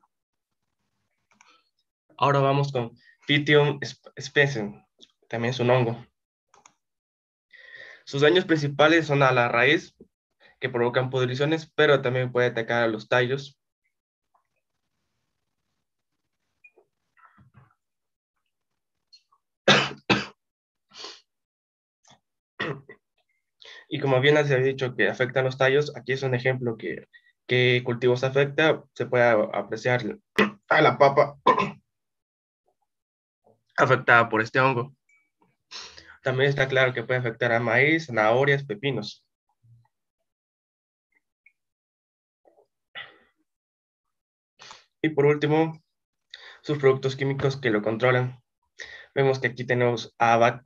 Ahora vamos con Pythium species, también es un hongo. Sus daños principales son a la raíz, que provocan pudriciones, pero también puede atacar a los tallos. Y como bien les había dicho que afectan los tallos, aquí es un ejemplo que cultivos afecta. Se puede apreciar a la papa afectada por este hongo. También está claro que puede afectar a maíz, zanahorias, pepinos. Y por último, sus productos químicos que lo controlan. Vemos que aquí tenemos ABAC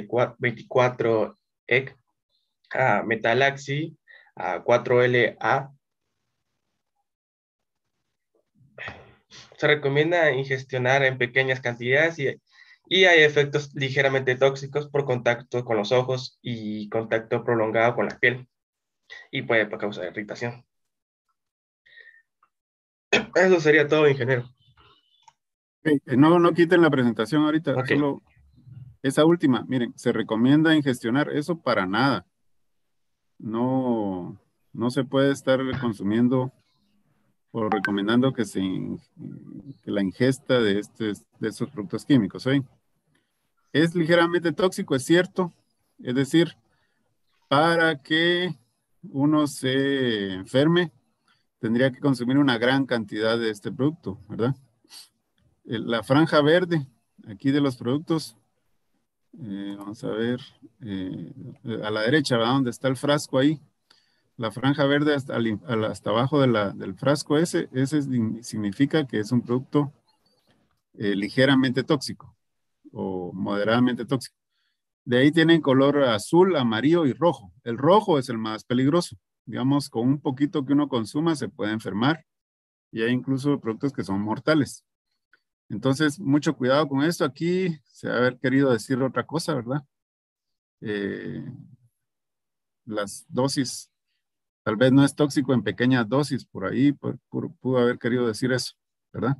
24EC, a Metalaxy, a 4LA. Se recomienda ingestionar en pequeñas cantidades y hay efectos ligeramente tóxicos por contacto con los ojos y contacto prolongado con la piel, y puede causar irritación. Eso sería todo, ingeniero. No quiten la presentación ahorita, Ok. solo esa última. Miren, se recomienda ingestionar eso para nada. No se puede estar consumiendo o recomendando que la ingesta de esos productos químicos. ¿Sí? Es ligeramente tóxico, es cierto. Es decir, para que uno se enferme, tendría que consumir una gran cantidad de este producto, ¿verdad? La franja verde aquí de los productos, vamos a ver, a la derecha, ¿verdad? Donde está el frasco ahí, la franja verde hasta abajo del frasco ese significa que es un producto ligeramente tóxico o moderadamente tóxico. De ahí tienen color azul, amarillo y rojo. El rojo es el más peligroso. Digamos, con un poquito que uno consuma se puede enfermar, y hay incluso productos que son mortales. Entonces, mucho cuidado con esto. Aquí se va a haber querido decir otra cosa, ¿verdad? Las dosis, tal vez no es tóxico en pequeñas dosis, por ahí pudo haber querido decir eso, ¿verdad?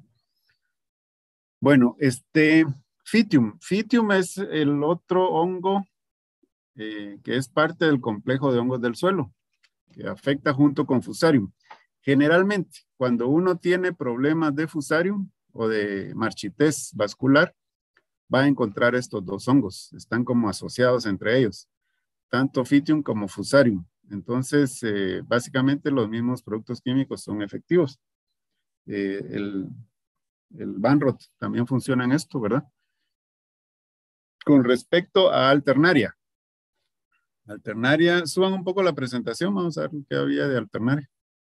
Bueno, Pythium. Pythium es el otro hongo que es parte del complejo de hongos del suelo, que afecta junto con Fusarium. Generalmente, cuando uno tiene problemas de Fusarium o de marchitez vascular, va a encontrar estos dos hongos. Están como asociados entre ellos, tanto Phytium como Fusarium. Entonces, básicamente los mismos productos químicos son efectivos. El Banrot también funciona en esto, ¿verdad? Con respecto a Alternaria. Alternaria, suban un poco la presentación, vamos a ver qué había de Alternaria.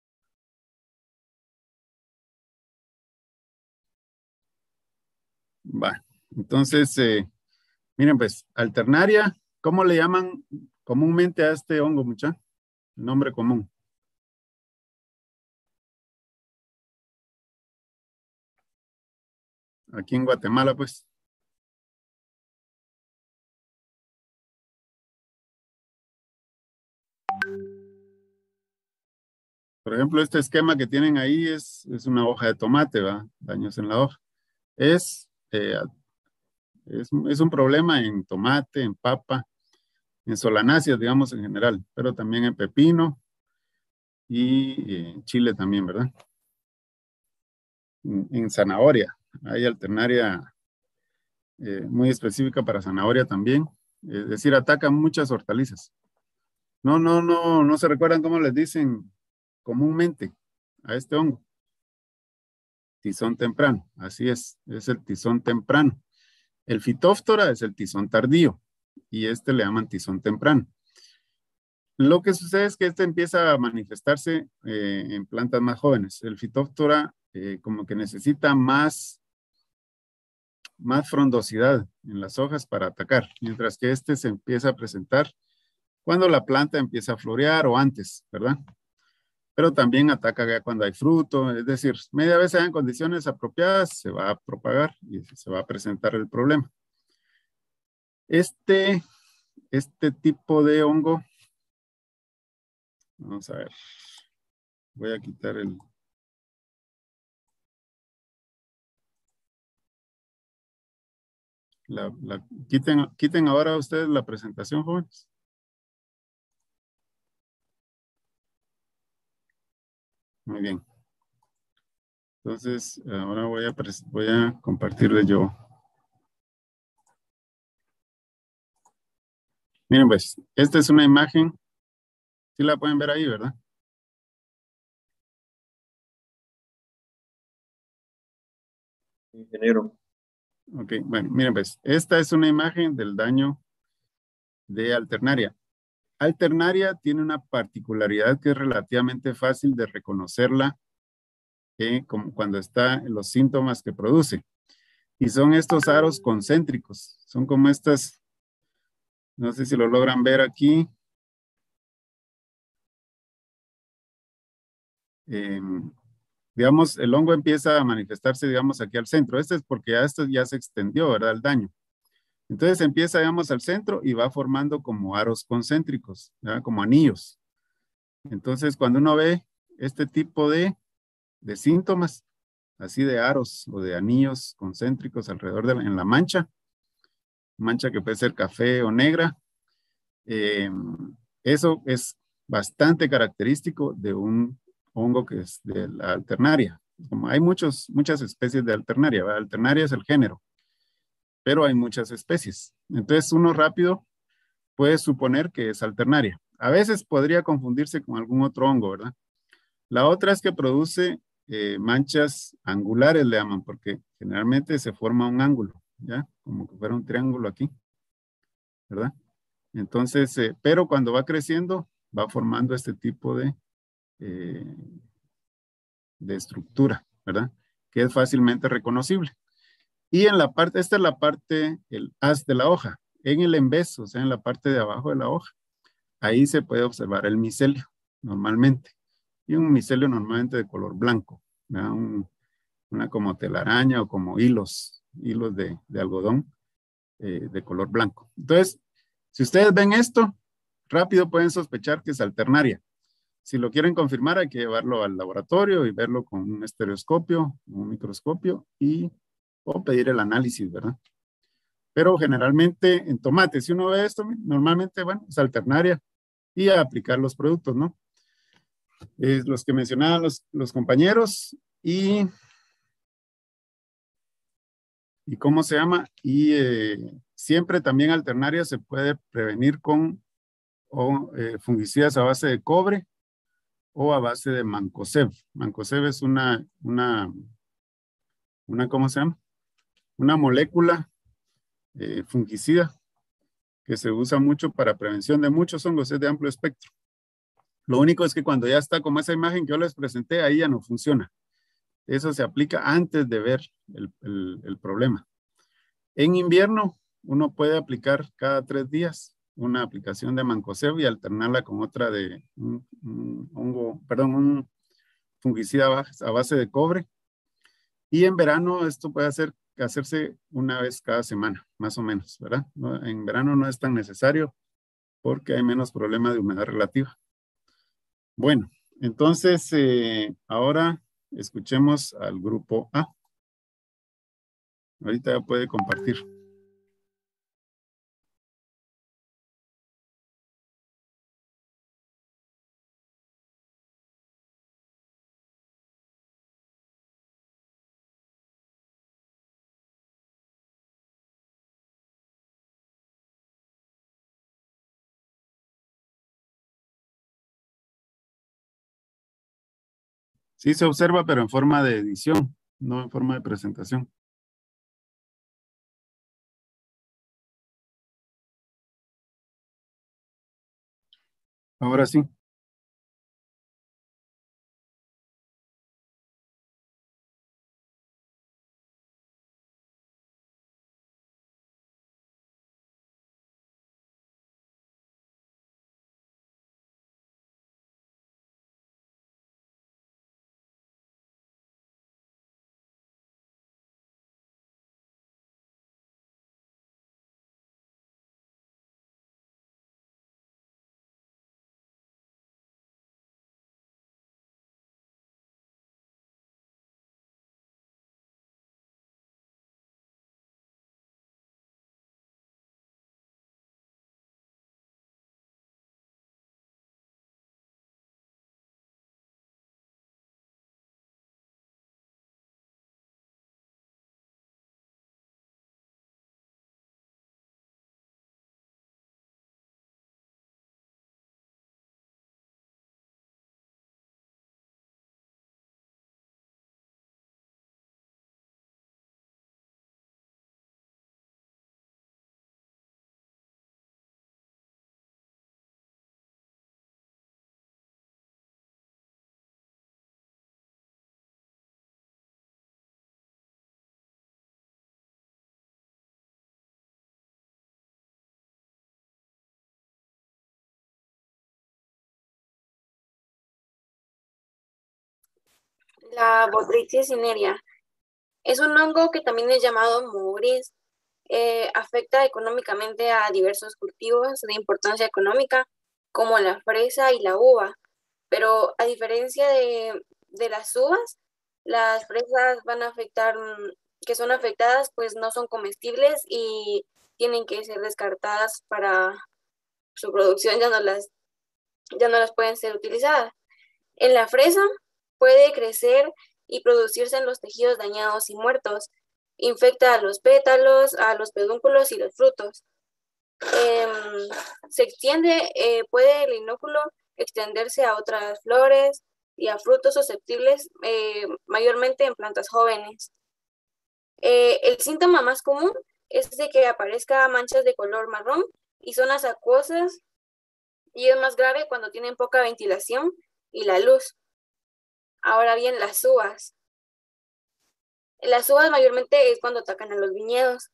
Va, entonces, miren pues, Alternaria, ¿cómo le llaman comúnmente a este hongo, mucha? El nombre común. Aquí en Guatemala, pues. Por ejemplo, este esquema que tienen ahí es una hoja de tomate, ¿va? Daños en la hoja. Es un problema en tomate, en papa, en solanáceas, digamos, en general, pero también en pepino y chile también, ¿verdad? En zanahoria, hay Alternaria muy específica para zanahoria también, es decir, ataca muchas hortalizas. No se recuerdan cómo les dicen comúnmente a este hongo. Tizón temprano, así es el tizón temprano. El Phytophthora es el tizón tardío y este le llaman tizón temprano. Lo que sucede es que este empieza a manifestarse en plantas más jóvenes. El Phytophthora como que necesita más frondosidad en las hojas para atacar, mientras que este se empieza a presentar cuando la planta empieza a florear o antes, ¿verdad? Pero también ataca ya cuando hay fruto, es decir, media vez en condiciones apropiadas se va a propagar y se va a presentar el problema. Este tipo de hongo, vamos a ver, voy a quitar el... quiten ahora ustedes la presentación, jóvenes. Muy bien. Entonces, ahora voy a compartirles yo. Miren pues, esta es una imagen. Sí la pueden ver ahí, ¿verdad? Ingeniero. Ok, bueno, miren pues, esta es una imagen del daño de Alternaria. Alternaria tiene una particularidad que es relativamente fácil de reconocerla como cuando está en los síntomas que produce. Y son estos aros concéntricos. Son como estas, no sé si lo logran ver aquí. Digamos, el hongo empieza a manifestarse, digamos, aquí al centro. Este es porque esto ya se extendió, ¿verdad? El daño. Entonces empieza, digamos, al centro y va formando como aros concéntricos, ¿verdad? Como anillos. Entonces, cuando uno ve este tipo de síntomas, así de aros o de anillos concéntricos alrededor en la mancha que puede ser café o negra, eso es bastante característico de un hongo que es de la Alternaria. Como hay muchas especies de Alternaria, ¿verdad? Alternaria es el género, pero hay muchas especies. Entonces uno rápido puede suponer que es Alternaria. A veces podría confundirse con algún otro hongo, ¿verdad? La otra es que produce manchas angulares, le llaman, porque generalmente se forma un ángulo, ¿ya? Como que fuera un triángulo aquí, ¿verdad? Entonces, pero cuando va creciendo, va formando este tipo de estructura, ¿verdad? Que es fácilmente reconocible. Y en la parte, esta es la parte, el haz de la hoja. En el envés, o sea, en la parte de abajo de la hoja, ahí se puede observar el micelio, normalmente. Y un micelio normalmente de color blanco, ¿verdad? Una como telaraña o como hilos de algodón de color blanco. Entonces, si ustedes ven esto, rápido pueden sospechar que es Alternaria. Si lo quieren confirmar, hay que llevarlo al laboratorio y verlo con un estereoscopio, un microscopio o pedir el análisis, ¿verdad? Pero generalmente en tomate, si uno ve esto, normalmente, bueno, es alternaria y a aplicar los productos, ¿no? Es los que mencionaban los compañeros y ¿cómo se llama? Y siempre también alternaria se puede prevenir con fungicidas a base de cobre o a base de mancozeb. Mancozeb es una, ¿cómo se llama? Una molécula fungicida que se usa mucho para prevención de muchos hongos, es de amplio espectro. Lo único es que cuando ya está como esa imagen que yo les presenté, ahí ya no funciona. Eso se aplica antes de ver el problema. En invierno, uno puede aplicar cada 3 días una aplicación de mancozeb y alternarla con otra de un fungicida a base de cobre. Y en verano esto puede hacerse una vez cada semana, más o menos, ¿verdad? En verano no es tan necesario porque hay menos problema de humedad relativa. Bueno, entonces ahora escuchemos al grupo A. Ahorita ya puede compartir. Sí se observa, pero en forma de edición, no en forma de presentación. Ahora sí. La Botrytis cinerea es un hongo que también es llamado moho gris. Afecta económicamente a diversos cultivos de importancia económica, como la fresa y la uva. Pero a diferencia de las uvas, las fresas van a afectar, que son afectadas, pues no son comestibles y tienen que ser descartadas para su producción, ya no las pueden ser utilizadas. En la fresa puede crecer y producirse en los tejidos dañados y muertos. Infecta a los pétalos, a los pedúnculos y los frutos. Se extiende, puede el inóculo extenderse a otras flores y a frutos susceptibles, mayormente en plantas jóvenes. El síntoma más común es de que aparezca manchas de color marrón y zonas acuosas, y es más grave cuando tienen poca ventilación y la luz. Ahora bien, las uvas. Las uvas mayormente es cuando atacan a los viñedos.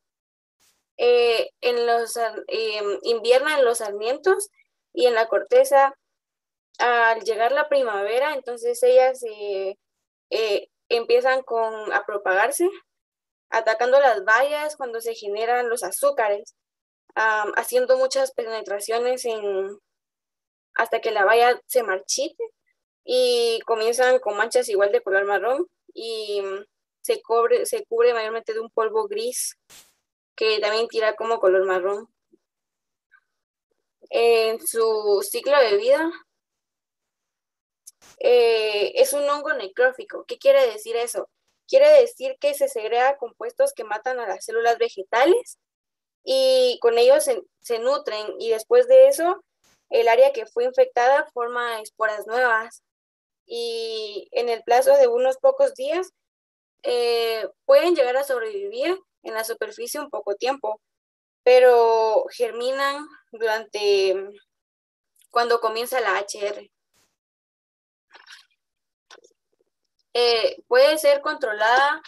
Inviernan en los sarmientos y en la corteza. Al llegar la primavera, entonces ellas empiezan a propagarse, atacando las bayas cuando se generan los azúcares, haciendo muchas penetraciones hasta que la baya se marchite, y comienzan con manchas igual de color marrón y se cubre mayormente de un polvo gris. que también tira como color marrón. En su ciclo de vida es un hongo necrófico. ¿Qué quiere decir eso? Quiere decir que se segrega compuestos que matan a las células vegetales y con ellos se nutren, y después de eso el área que fue infectada forma esporas nuevas, y en el plazo de unos pocos días pueden llegar a sobrevivir en la superficie un poco tiempo, pero germinan cuando comienza la HR. Puede ser controlada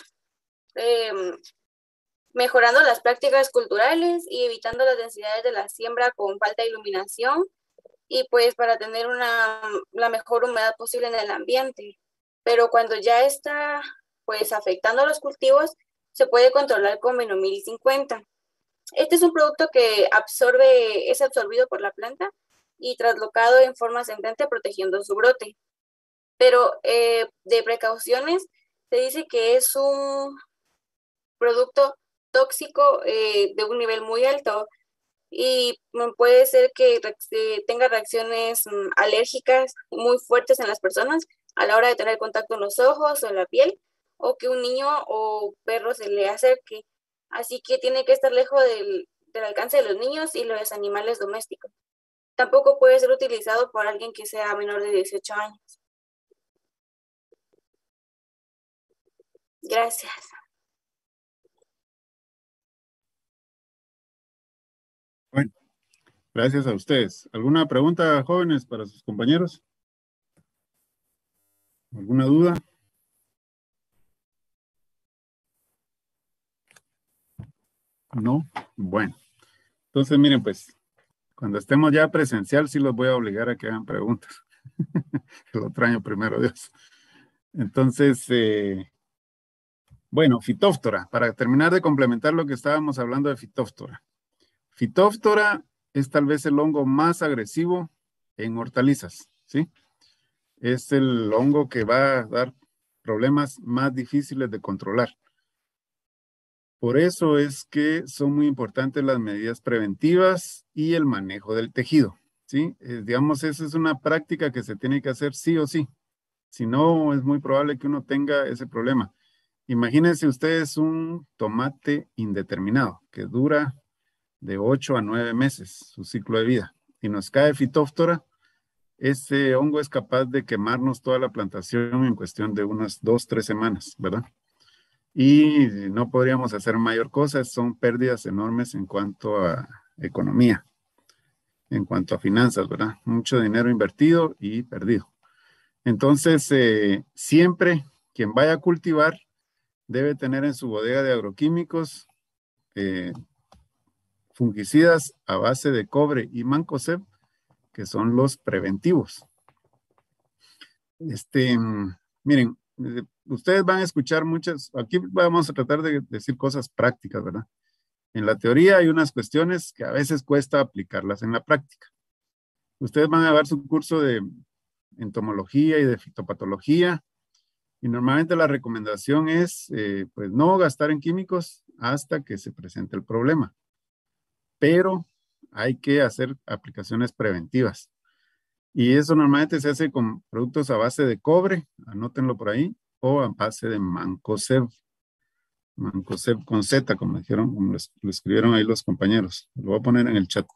mejorando las prácticas culturales y evitando las densidades de la siembra con falta de iluminación, y pues para tener la mejor humedad posible en el ambiente. Pero cuando ya está pues afectando a los cultivos, se puede controlar con menos 1050. Este es un producto que es absorbido por la planta y traslocado en forma ascendente protegiendo su brote. Pero de precauciones se dice que es un producto tóxico de un nivel muy alto, y puede ser que tenga reacciones alérgicas muy fuertes en las personas a la hora de tener contacto en los ojos o en la piel, o que un niño o perro se le acerque. Así que tiene que estar lejos del alcance de los niños y los animales domésticos. Tampoco puede ser utilizado por alguien que sea menor de 18 años. Gracias. Bueno, gracias a ustedes. ¿Alguna pregunta, jóvenes, para sus compañeros? ¿Alguna duda? No. Bueno, entonces miren, pues, cuando estemos ya presencial, sí los voy a obligar a que hagan preguntas. El otro año, primero Dios. Entonces, bueno, Phytophthora, para terminar de complementar lo que estábamos hablando de Phytophthora. Phytophthora es tal vez el hongo más agresivo en hortalizas, ¿sí? Es el hongo que va a dar problemas más difíciles de controlar. Por eso es que son muy importantes las medidas preventivas y el manejo del tejido, ¿sí? Digamos, esa es una práctica que se tiene que hacer sí o sí. Si no, es muy probable que uno tenga ese problema. Imagínense ustedes un tomate indeterminado que dura de 8 a 9 meses su ciclo de vida y nos cae Phytophthora. Ese hongo es capaz de quemarnos toda la plantación en cuestión de unas 2, 3 semanas, ¿verdad? Y no podríamos hacer mayor cosa, son pérdidas enormes en cuanto a economía, en cuanto a finanzas, ¿verdad? Mucho dinero invertido y perdido. Entonces, siempre quien vaya a cultivar debe tener en su bodega de agroquímicos fungicidas a base de cobre y mancozeb, que son los preventivos. Miren, ustedes van a escuchar muchas, aquí vamos a tratar de decir cosas prácticas, ¿verdad? En la teoría hay unas cuestiones que a veces cuesta aplicarlas en la práctica. Ustedes van a dar su curso de entomología y de fitopatología, y normalmente la recomendación es, pues, no gastar en químicos hasta que se presente el problema. Pero hay que hacer aplicaciones preventivas. Y eso normalmente se hace con productos a base de cobre, anótenlo por ahí, o a base de mancozeb. Mancozeb con Z, como dijeron, como lo escribieron ahí los compañeros. Lo voy a poner en el chat.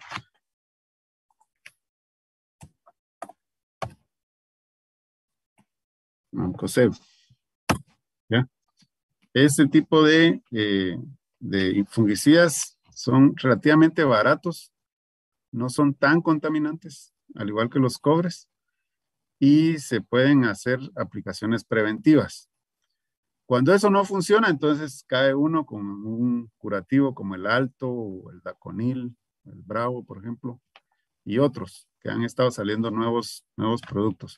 Mancozeb. ¿Ya? Este tipo de fungicidas son relativamente baratos, no son tan contaminantes, al igual que los cobres, y se pueden hacer aplicaciones preventivas. Cuando eso no funciona, entonces cae uno con un curativo como el Alto o el Daconil, el Bravo, por ejemplo, y otros que han estado saliendo nuevos productos.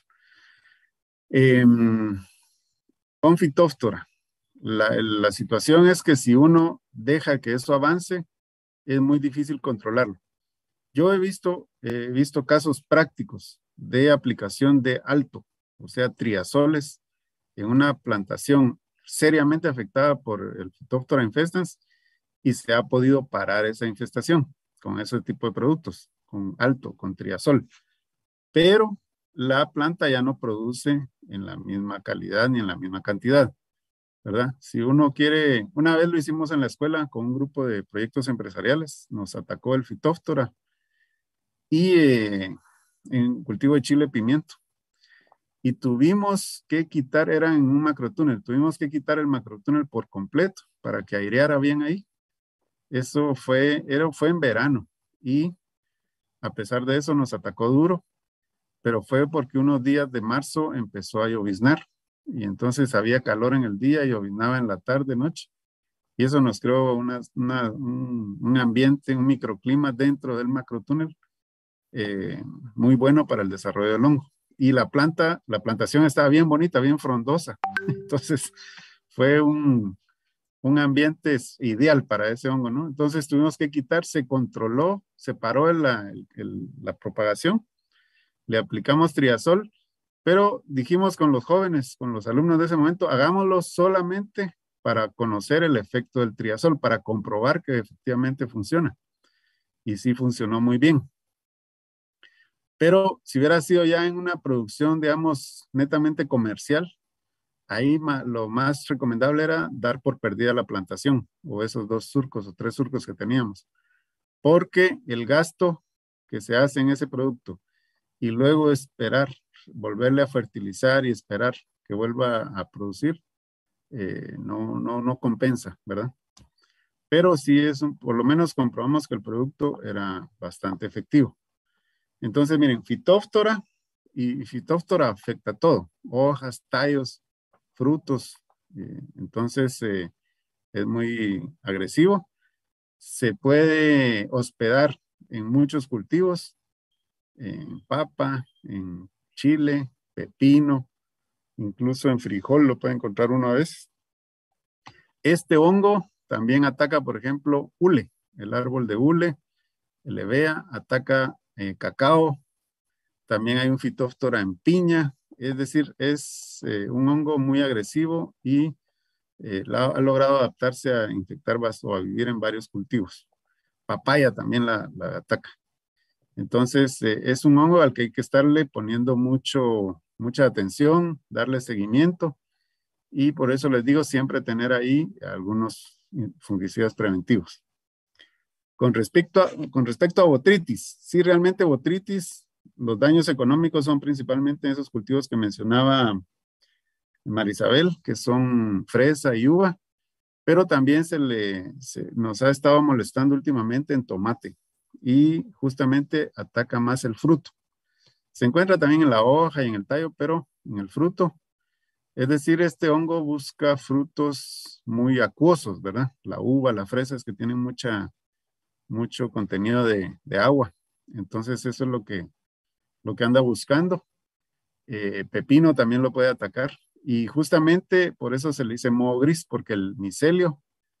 Con Phytophthora, la situación es que si uno deja que eso avance, es muy difícil controlarlo. Yo he visto casos prácticos de aplicación de Alto, o sea, triazoles, en una plantación seriamente afectada por el Phytophthora infestans, y se ha podido parar esa infestación con ese tipo de productos, con triazol. Pero la planta ya no produce en la misma calidad ni en la misma cantidad, ¿verdad? Si uno quiere, una vez lo hicimos en la escuela con un grupo de proyectos empresariales, nos atacó el Phytophthora y en cultivo de chile pimiento. Y tuvimos que quitar, era en un macrotúnel, tuvimos que quitar el macrotúnel por completo para que aireara bien ahí. Eso fue en verano y a pesar de eso nos atacó duro, pero fue porque unos días de marzo empezó a lloviznar y entonces había calor en el día y lloviznaba en la tarde, noche. Y eso nos creó un ambiente, un microclima dentro del macrotúnel muy bueno para el desarrollo del hongo. Y la plantación estaba bien bonita, bien frondosa. Entonces fue un ambiente ideal para ese hongo, ¿no? Entonces tuvimos que quitar, se controló, se paró la propagación, le aplicamos triazol, pero dijimos con los jóvenes, con los alumnos de ese momento, hagámoslo solamente para conocer el efecto del triazol, para comprobar que efectivamente funciona. Y sí funcionó muy bien. Pero si hubiera sido ya en una producción, digamos, netamente comercial, ahí lo más recomendable era dar por perdida la plantación o esos 2 surcos o 3 surcos que teníamos. Porque el gasto que se hace en ese producto y luego esperar, volverle a fertilizar y esperar que vuelva a producir, no compensa, ¿verdad? Pero sí por lo menos comprobamos que el producto era bastante efectivo. Entonces, miren, Phytophthora, y Phytophthora afecta todo, hojas, tallos, frutos. Entonces, es muy agresivo. Se puede hospedar en muchos cultivos, en papa, en chile, pepino, incluso en frijol lo puede encontrar uno a veces. Este hongo también ataca, por ejemplo, hule, el árbol de hule, el hevea, ataca cacao. También hay un Phytophthora en piña, es decir, es un hongo muy agresivo y ha logrado adaptarse a infectar o a vivir en varios cultivos. Papaya también la ataca. Entonces, es un hongo al que hay que estarle poniendo mucha atención, darle seguimiento y por eso les digo siempre tener ahí algunos fungicidas preventivos. Con respecto a botrytis, sí, realmente botrytis, los daños económicos son principalmente en esos cultivos que mencionaba Marisabel, que son fresa y uva, pero también nos ha estado molestando últimamente en tomate y justamente ataca más el fruto. Se encuentra también en la hoja y en el tallo, pero en el fruto. Es decir, este hongo busca frutos muy acuosos, ¿verdad? La uva, la fresa es que tienen mucho contenido de agua. Entonces eso es lo que anda buscando. Pepino también lo puede atacar. Y justamente por eso se le dice moho gris, porque el micelio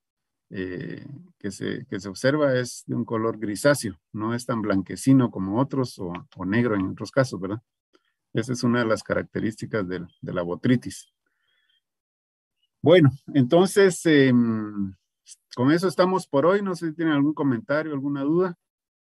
que se observa es de un color grisáceo, no es tan blanquecino como otros o negro en otros casos, ¿verdad? Esa es una de las características de la botrytis. Bueno, entonces, con eso estamos por hoy. No sé si tienen algún comentario, alguna duda.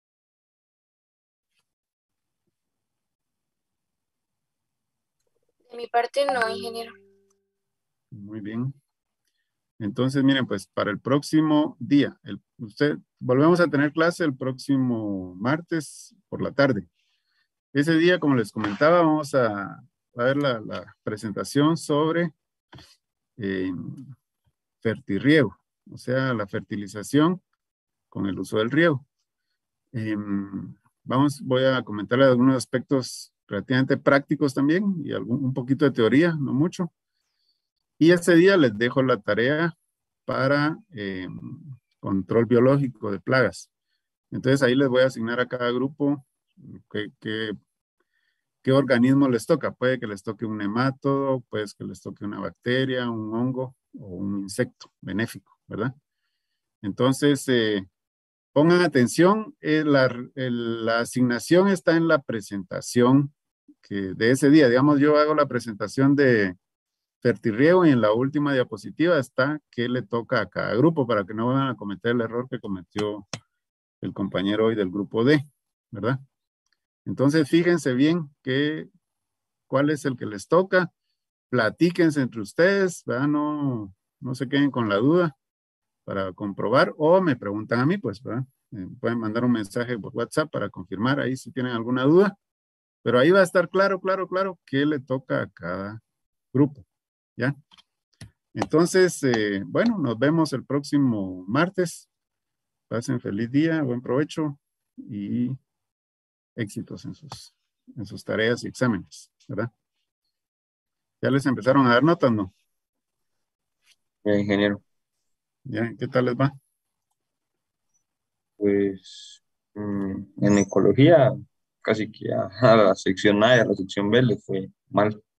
De mi parte, no, ingeniero. Muy bien. Entonces, miren, pues para el próximo día, volvemos a tener clase el próximo martes por la tarde. Ese día, como les comentaba, vamos a ver la presentación sobre fertirriego, o sea, la fertilización con el uso del riego. Voy a comentarles algunos aspectos relativamente prácticos también y un poquito de teoría, no mucho. Y ese día les dejo la tarea para control biológico de plagas. Entonces ahí les voy a asignar a cada grupo qué organismo les toca. Puede que les toque un nemátodo, puede que les toque una bacteria, un hongo o un insecto benéfico, ¿verdad? Entonces, pongan atención, la asignación está en la presentación de ese día. Digamos, yo hago la presentación de fertirriego y en la última diapositiva está qué le toca a cada grupo para que no vayan a cometer el error que cometió el compañero hoy del grupo D, ¿verdad? Entonces, fíjense bien cuál es el que les toca. Platíquense entre ustedes, ¿verdad? No se queden con la duda para comprobar o me preguntan a mí, pues, ¿verdad? Pueden mandar un mensaje por WhatsApp para confirmar ahí si tienen alguna duda. Pero ahí va a estar claro qué le toca a cada grupo, ¿ya? Entonces, bueno, nos vemos el próximo martes. Pasen feliz día, buen provecho y éxitos en sus tareas y exámenes, ¿verdad? ¿Ya les empezaron a dar notas, no? Ingeniero, ¿Ya? ¿Qué tal les va? pues en ecología casi que a la sección A y a la sección B le fue mal.